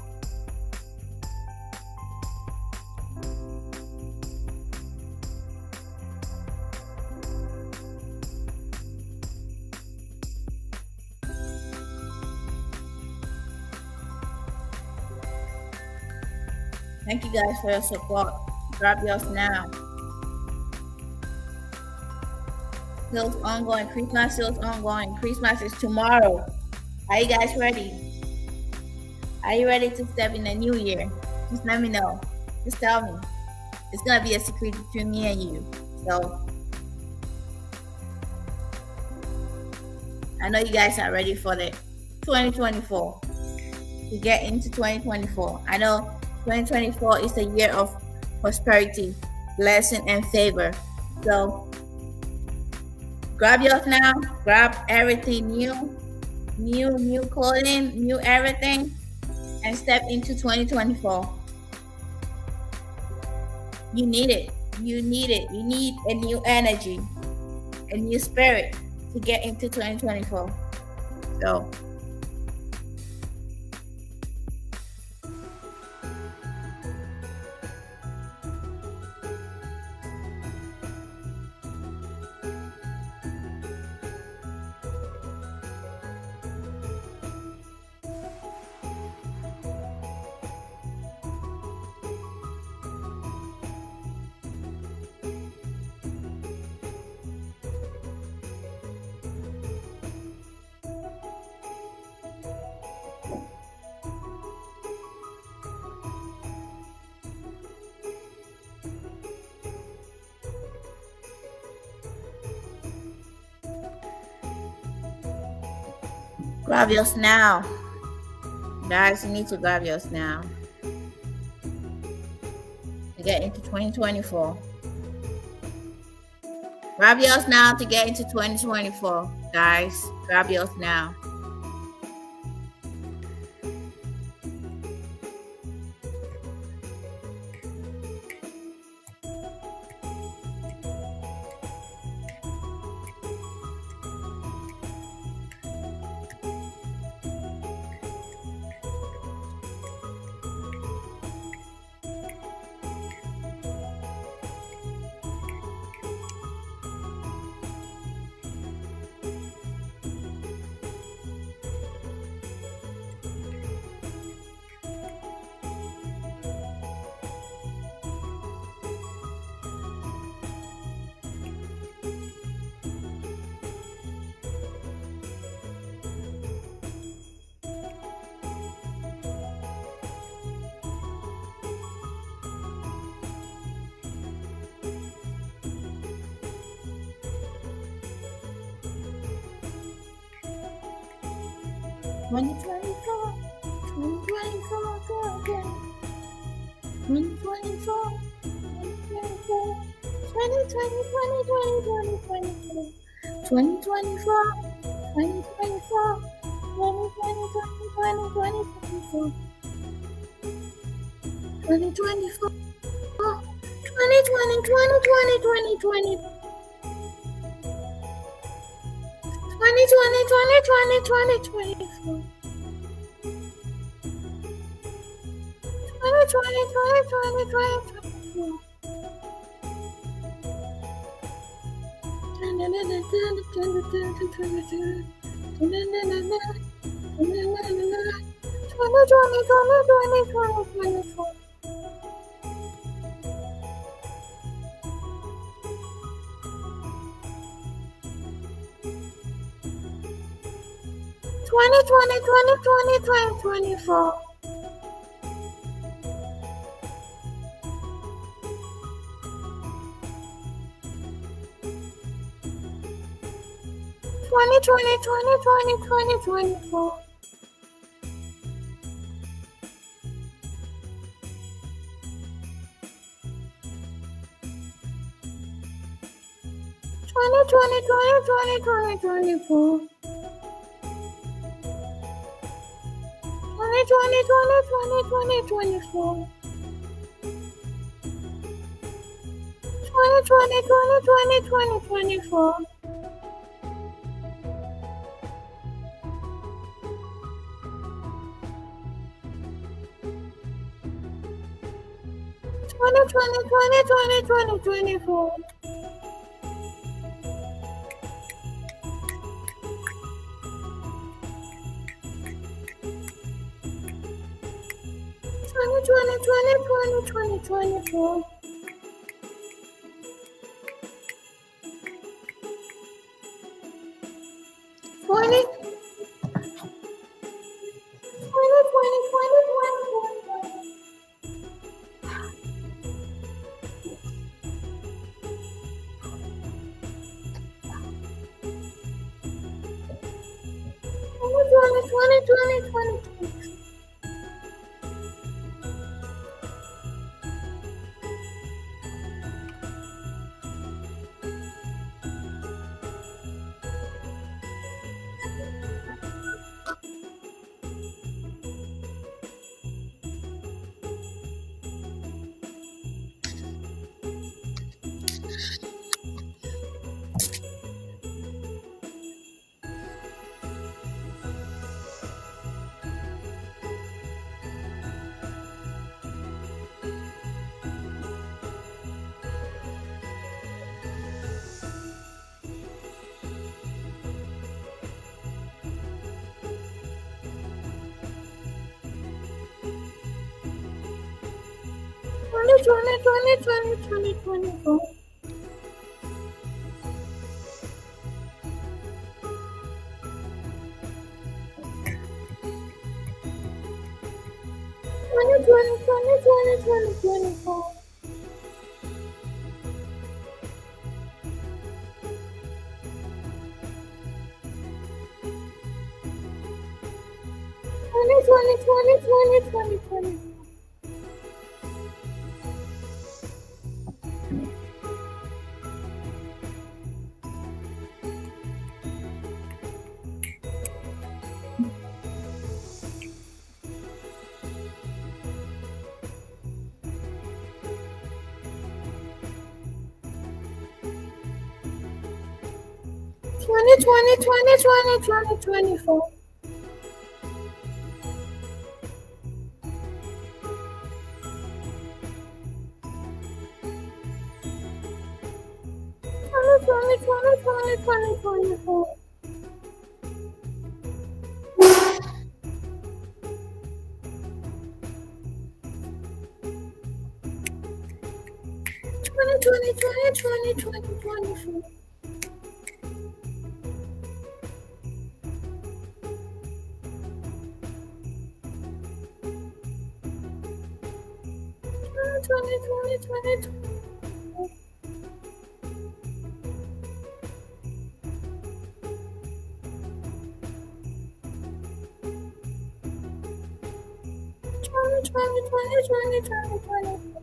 Thank you guys for your support. Grab yours now. Sales ongoing. Christmas sales ongoing. Christmas is tomorrow. Are you guys ready? Are you ready to step in the new year? Just let me know. Just tell me. It's gonna be a secret between me and you. So I know you guys are ready for the twenty twenty-four. To get into twenty twenty-four. I know twenty twenty-four is the year of prosperity, blessing, and favor. So grab yours now. Grab everything new, new, new clothing, new everything, and step into twenty twenty-four. You need it. You need it. You need a new energy, a new spirit to get into twenty twenty-four. So grab yours now. Guys, you need to grab yours now to get into twenty twenty-four. Grab yours now to get into twenty twenty-four. Guys, grab yours now. twenty twenty-four, twenty twenty-four, twenty twenty-four, twenty twenty, twenty twenty, twenty twenty-four, twenty twenty-four, twenty twenty-four, twenty twenty, twenty twenty-four, twenty twenty-four, twenty twenty, twenty twenty, twenty twenty. twenty twenty, twenty twenty, twenty twenty-four. twenty twenty, twenty twenty, twenty twenty-four. twenty twenty, twenty, twenty, twenty, twenty-four. Twenty, twenty, twenty, twenty, twenty, twenty-four. Twenty, twenty, twenty, twenty, twenty, twenty-four. Twenty, twenty, twenty, twenty, twenty, twenty-four. Twenty, twenty, twenty, twenty, twenty, twenty-four. Twenty, twenty, twenty, twenty, twenty, twenty-four. Twenty, twenty, twenty, twenty, twenty, twenty-four. Twenty, twenty, twenty, twenty, twenty, twenty, twenty, twenty, twenty. Twenty, twenty, twenty, twenty, twenty, twenty-four. Twenty, twenty, twenty, twenty, twenty, twenty-four. Twenty, twenty, twenty, twenty, twenty, twenty-four. Twenty, twenty, twenty, twenty, twenty, twenty-four. Twenty, twenty, twenty, twenty, twenty, twenty-four. Twenty, twenty, twenty, twenty, twenty, twenty-four. Twenty, twenty, twenty, twenty. Twenty, twenty, twenty, twenty, twenty, twenty.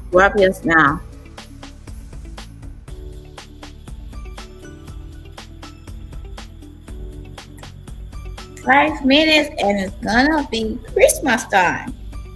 Grab yours now. Five minutes and it's gonna be Christmas time.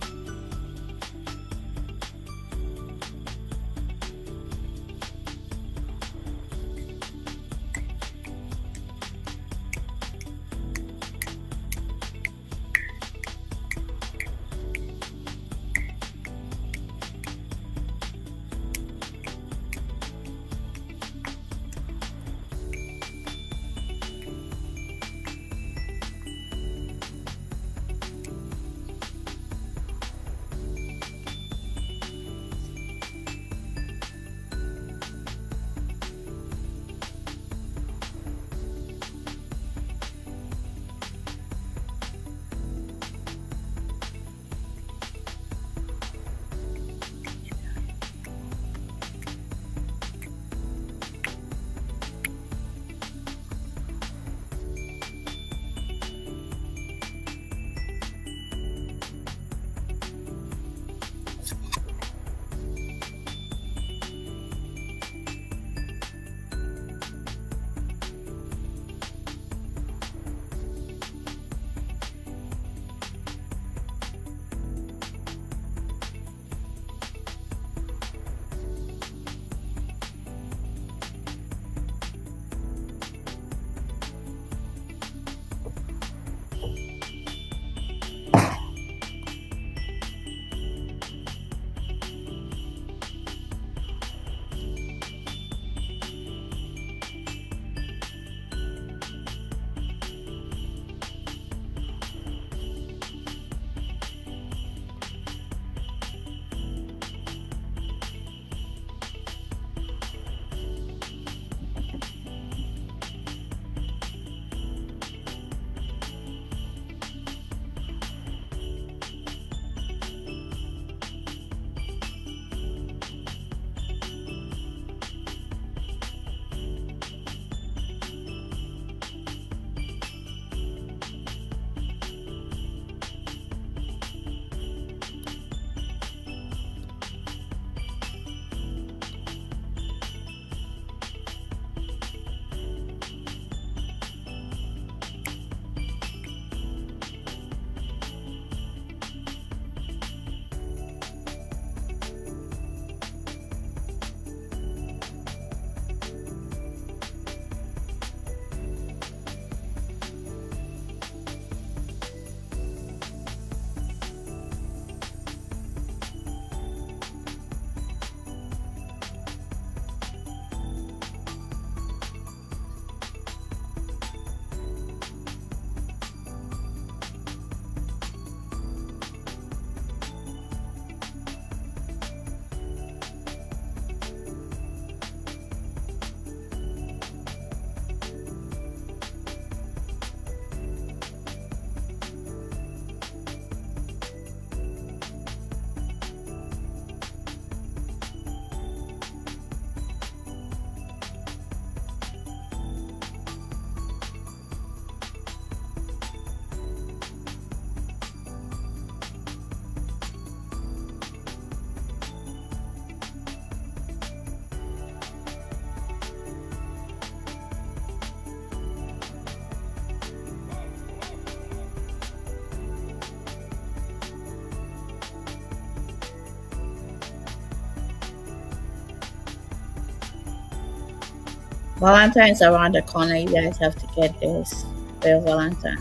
Valentine's around the corner. You guys have to get this for your Valentine.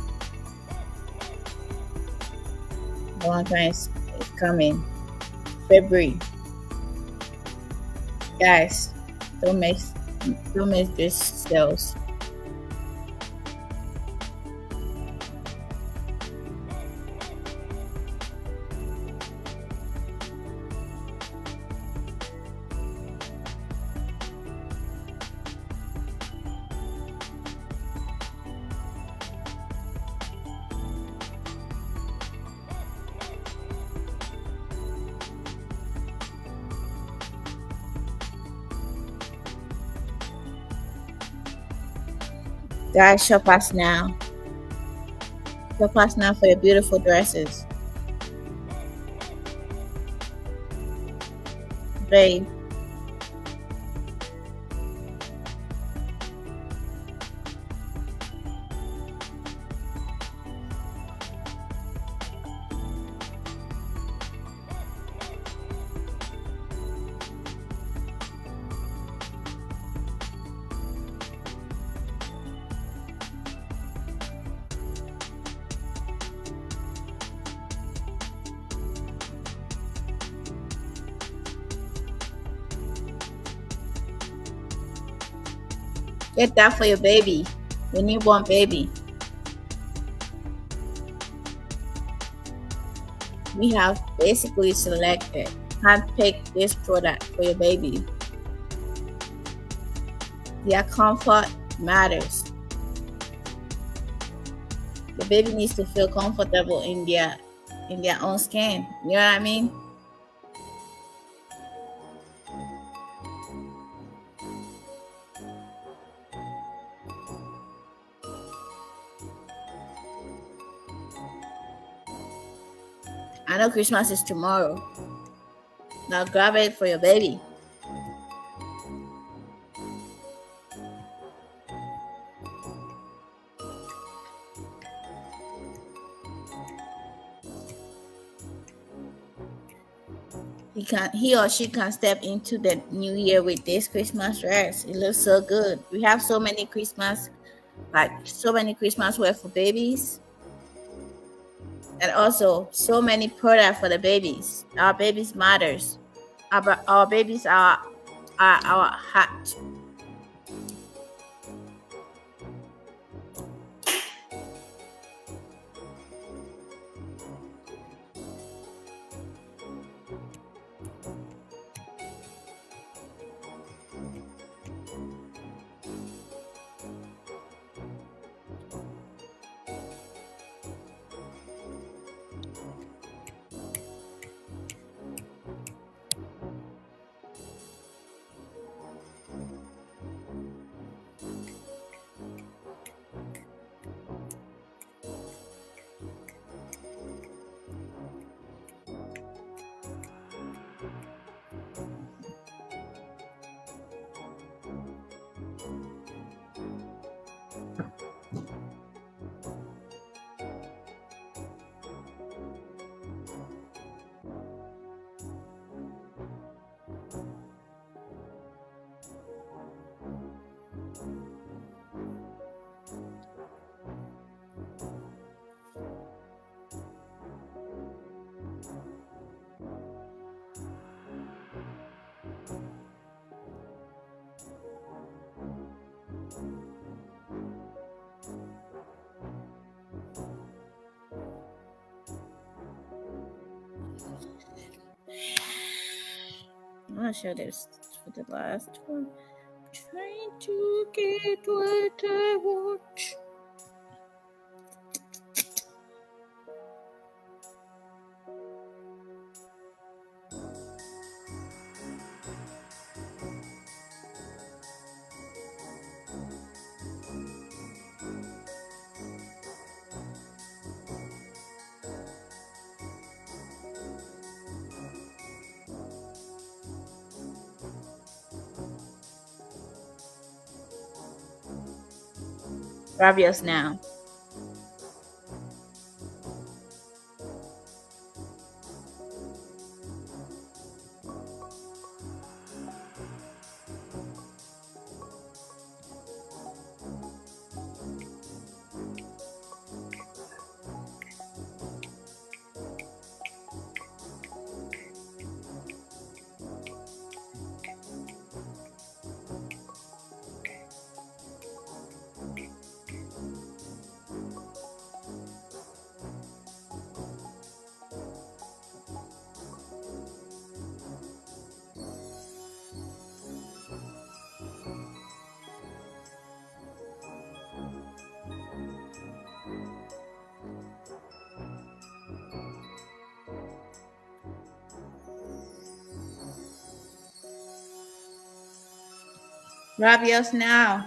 Valentine's is coming. February. Guys, don't miss don't miss this sales. Guys, shop us now. Shop us now for your beautiful dresses. babe. Get that for your baby, your newborn baby. We have basically selected, handpicked this product for your baby. Their comfort matters. The baby needs to feel comfortable in their in their own skin. You know what I mean? I know Christmas is tomorrow. Now grab it for your baby. He can he or she can step into the new year with this Christmas dress. It looks so good. We have so many Christmas, like so many Christmas wear for babies. And also so many products for the babies. Our babies matters. Our, our babies are, are our heart. I'm gonna show this for the last one. Trying to get what I want. Grab yours now. Grab yours now.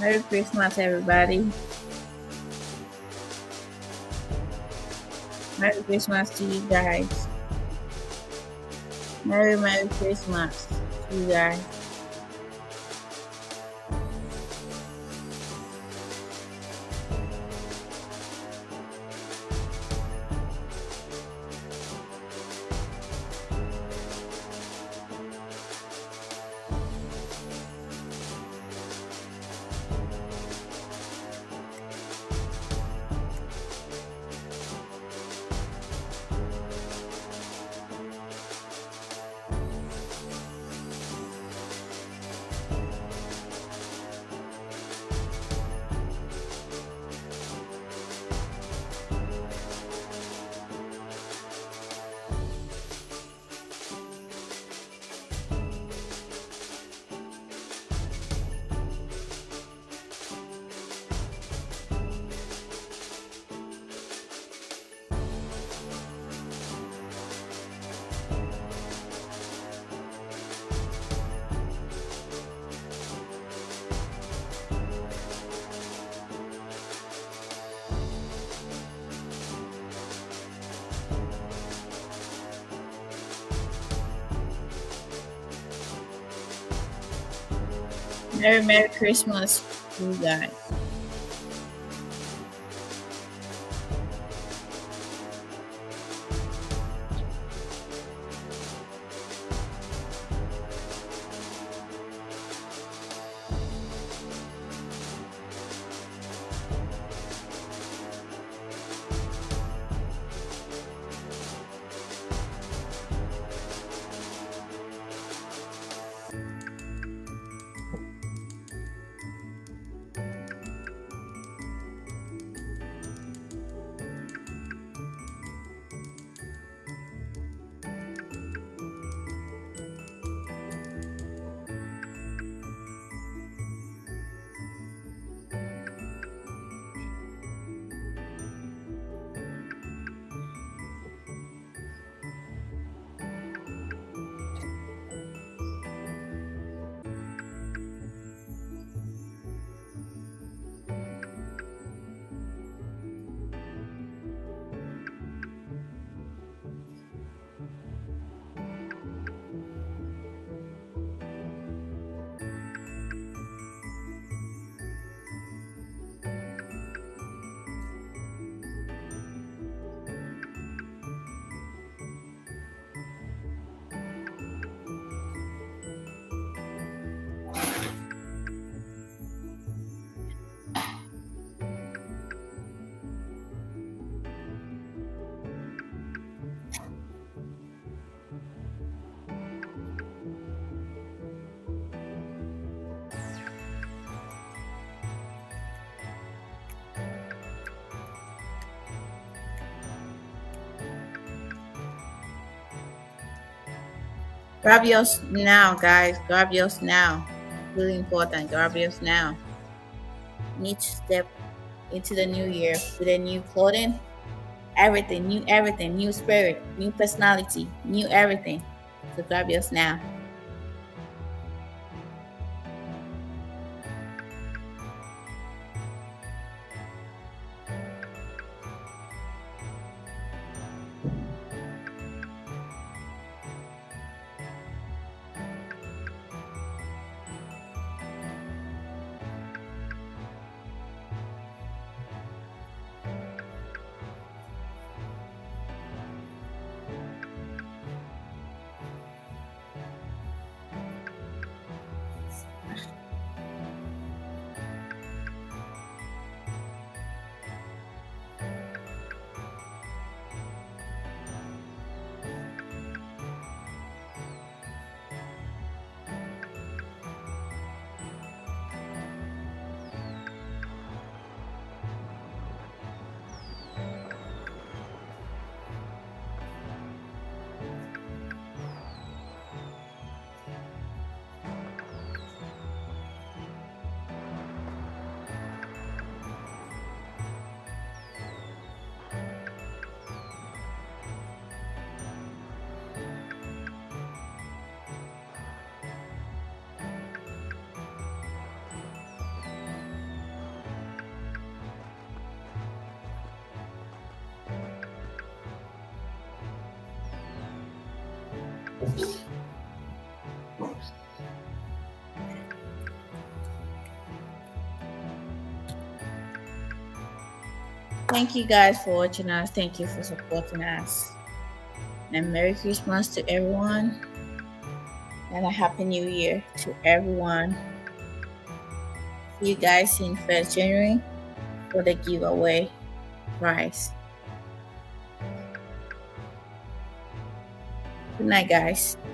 Merry Christmas, everybody. Merry Christmas to you guys. Merry, Merry Christmas to you guys. Merry, Merry Christmas to you guys. Grab yours now, guys. Grab yours now. Really important. Grab yours now. Need to step into the new year with a new clothing, everything, new everything, new spirit, new personality, new everything. So grab yours now. Thank you guys for watching us. Thank you for supporting us. And Merry Christmas to everyone. And a Happy New Year to everyone. See you guys in first January for the giveaway prize. Good night, guys.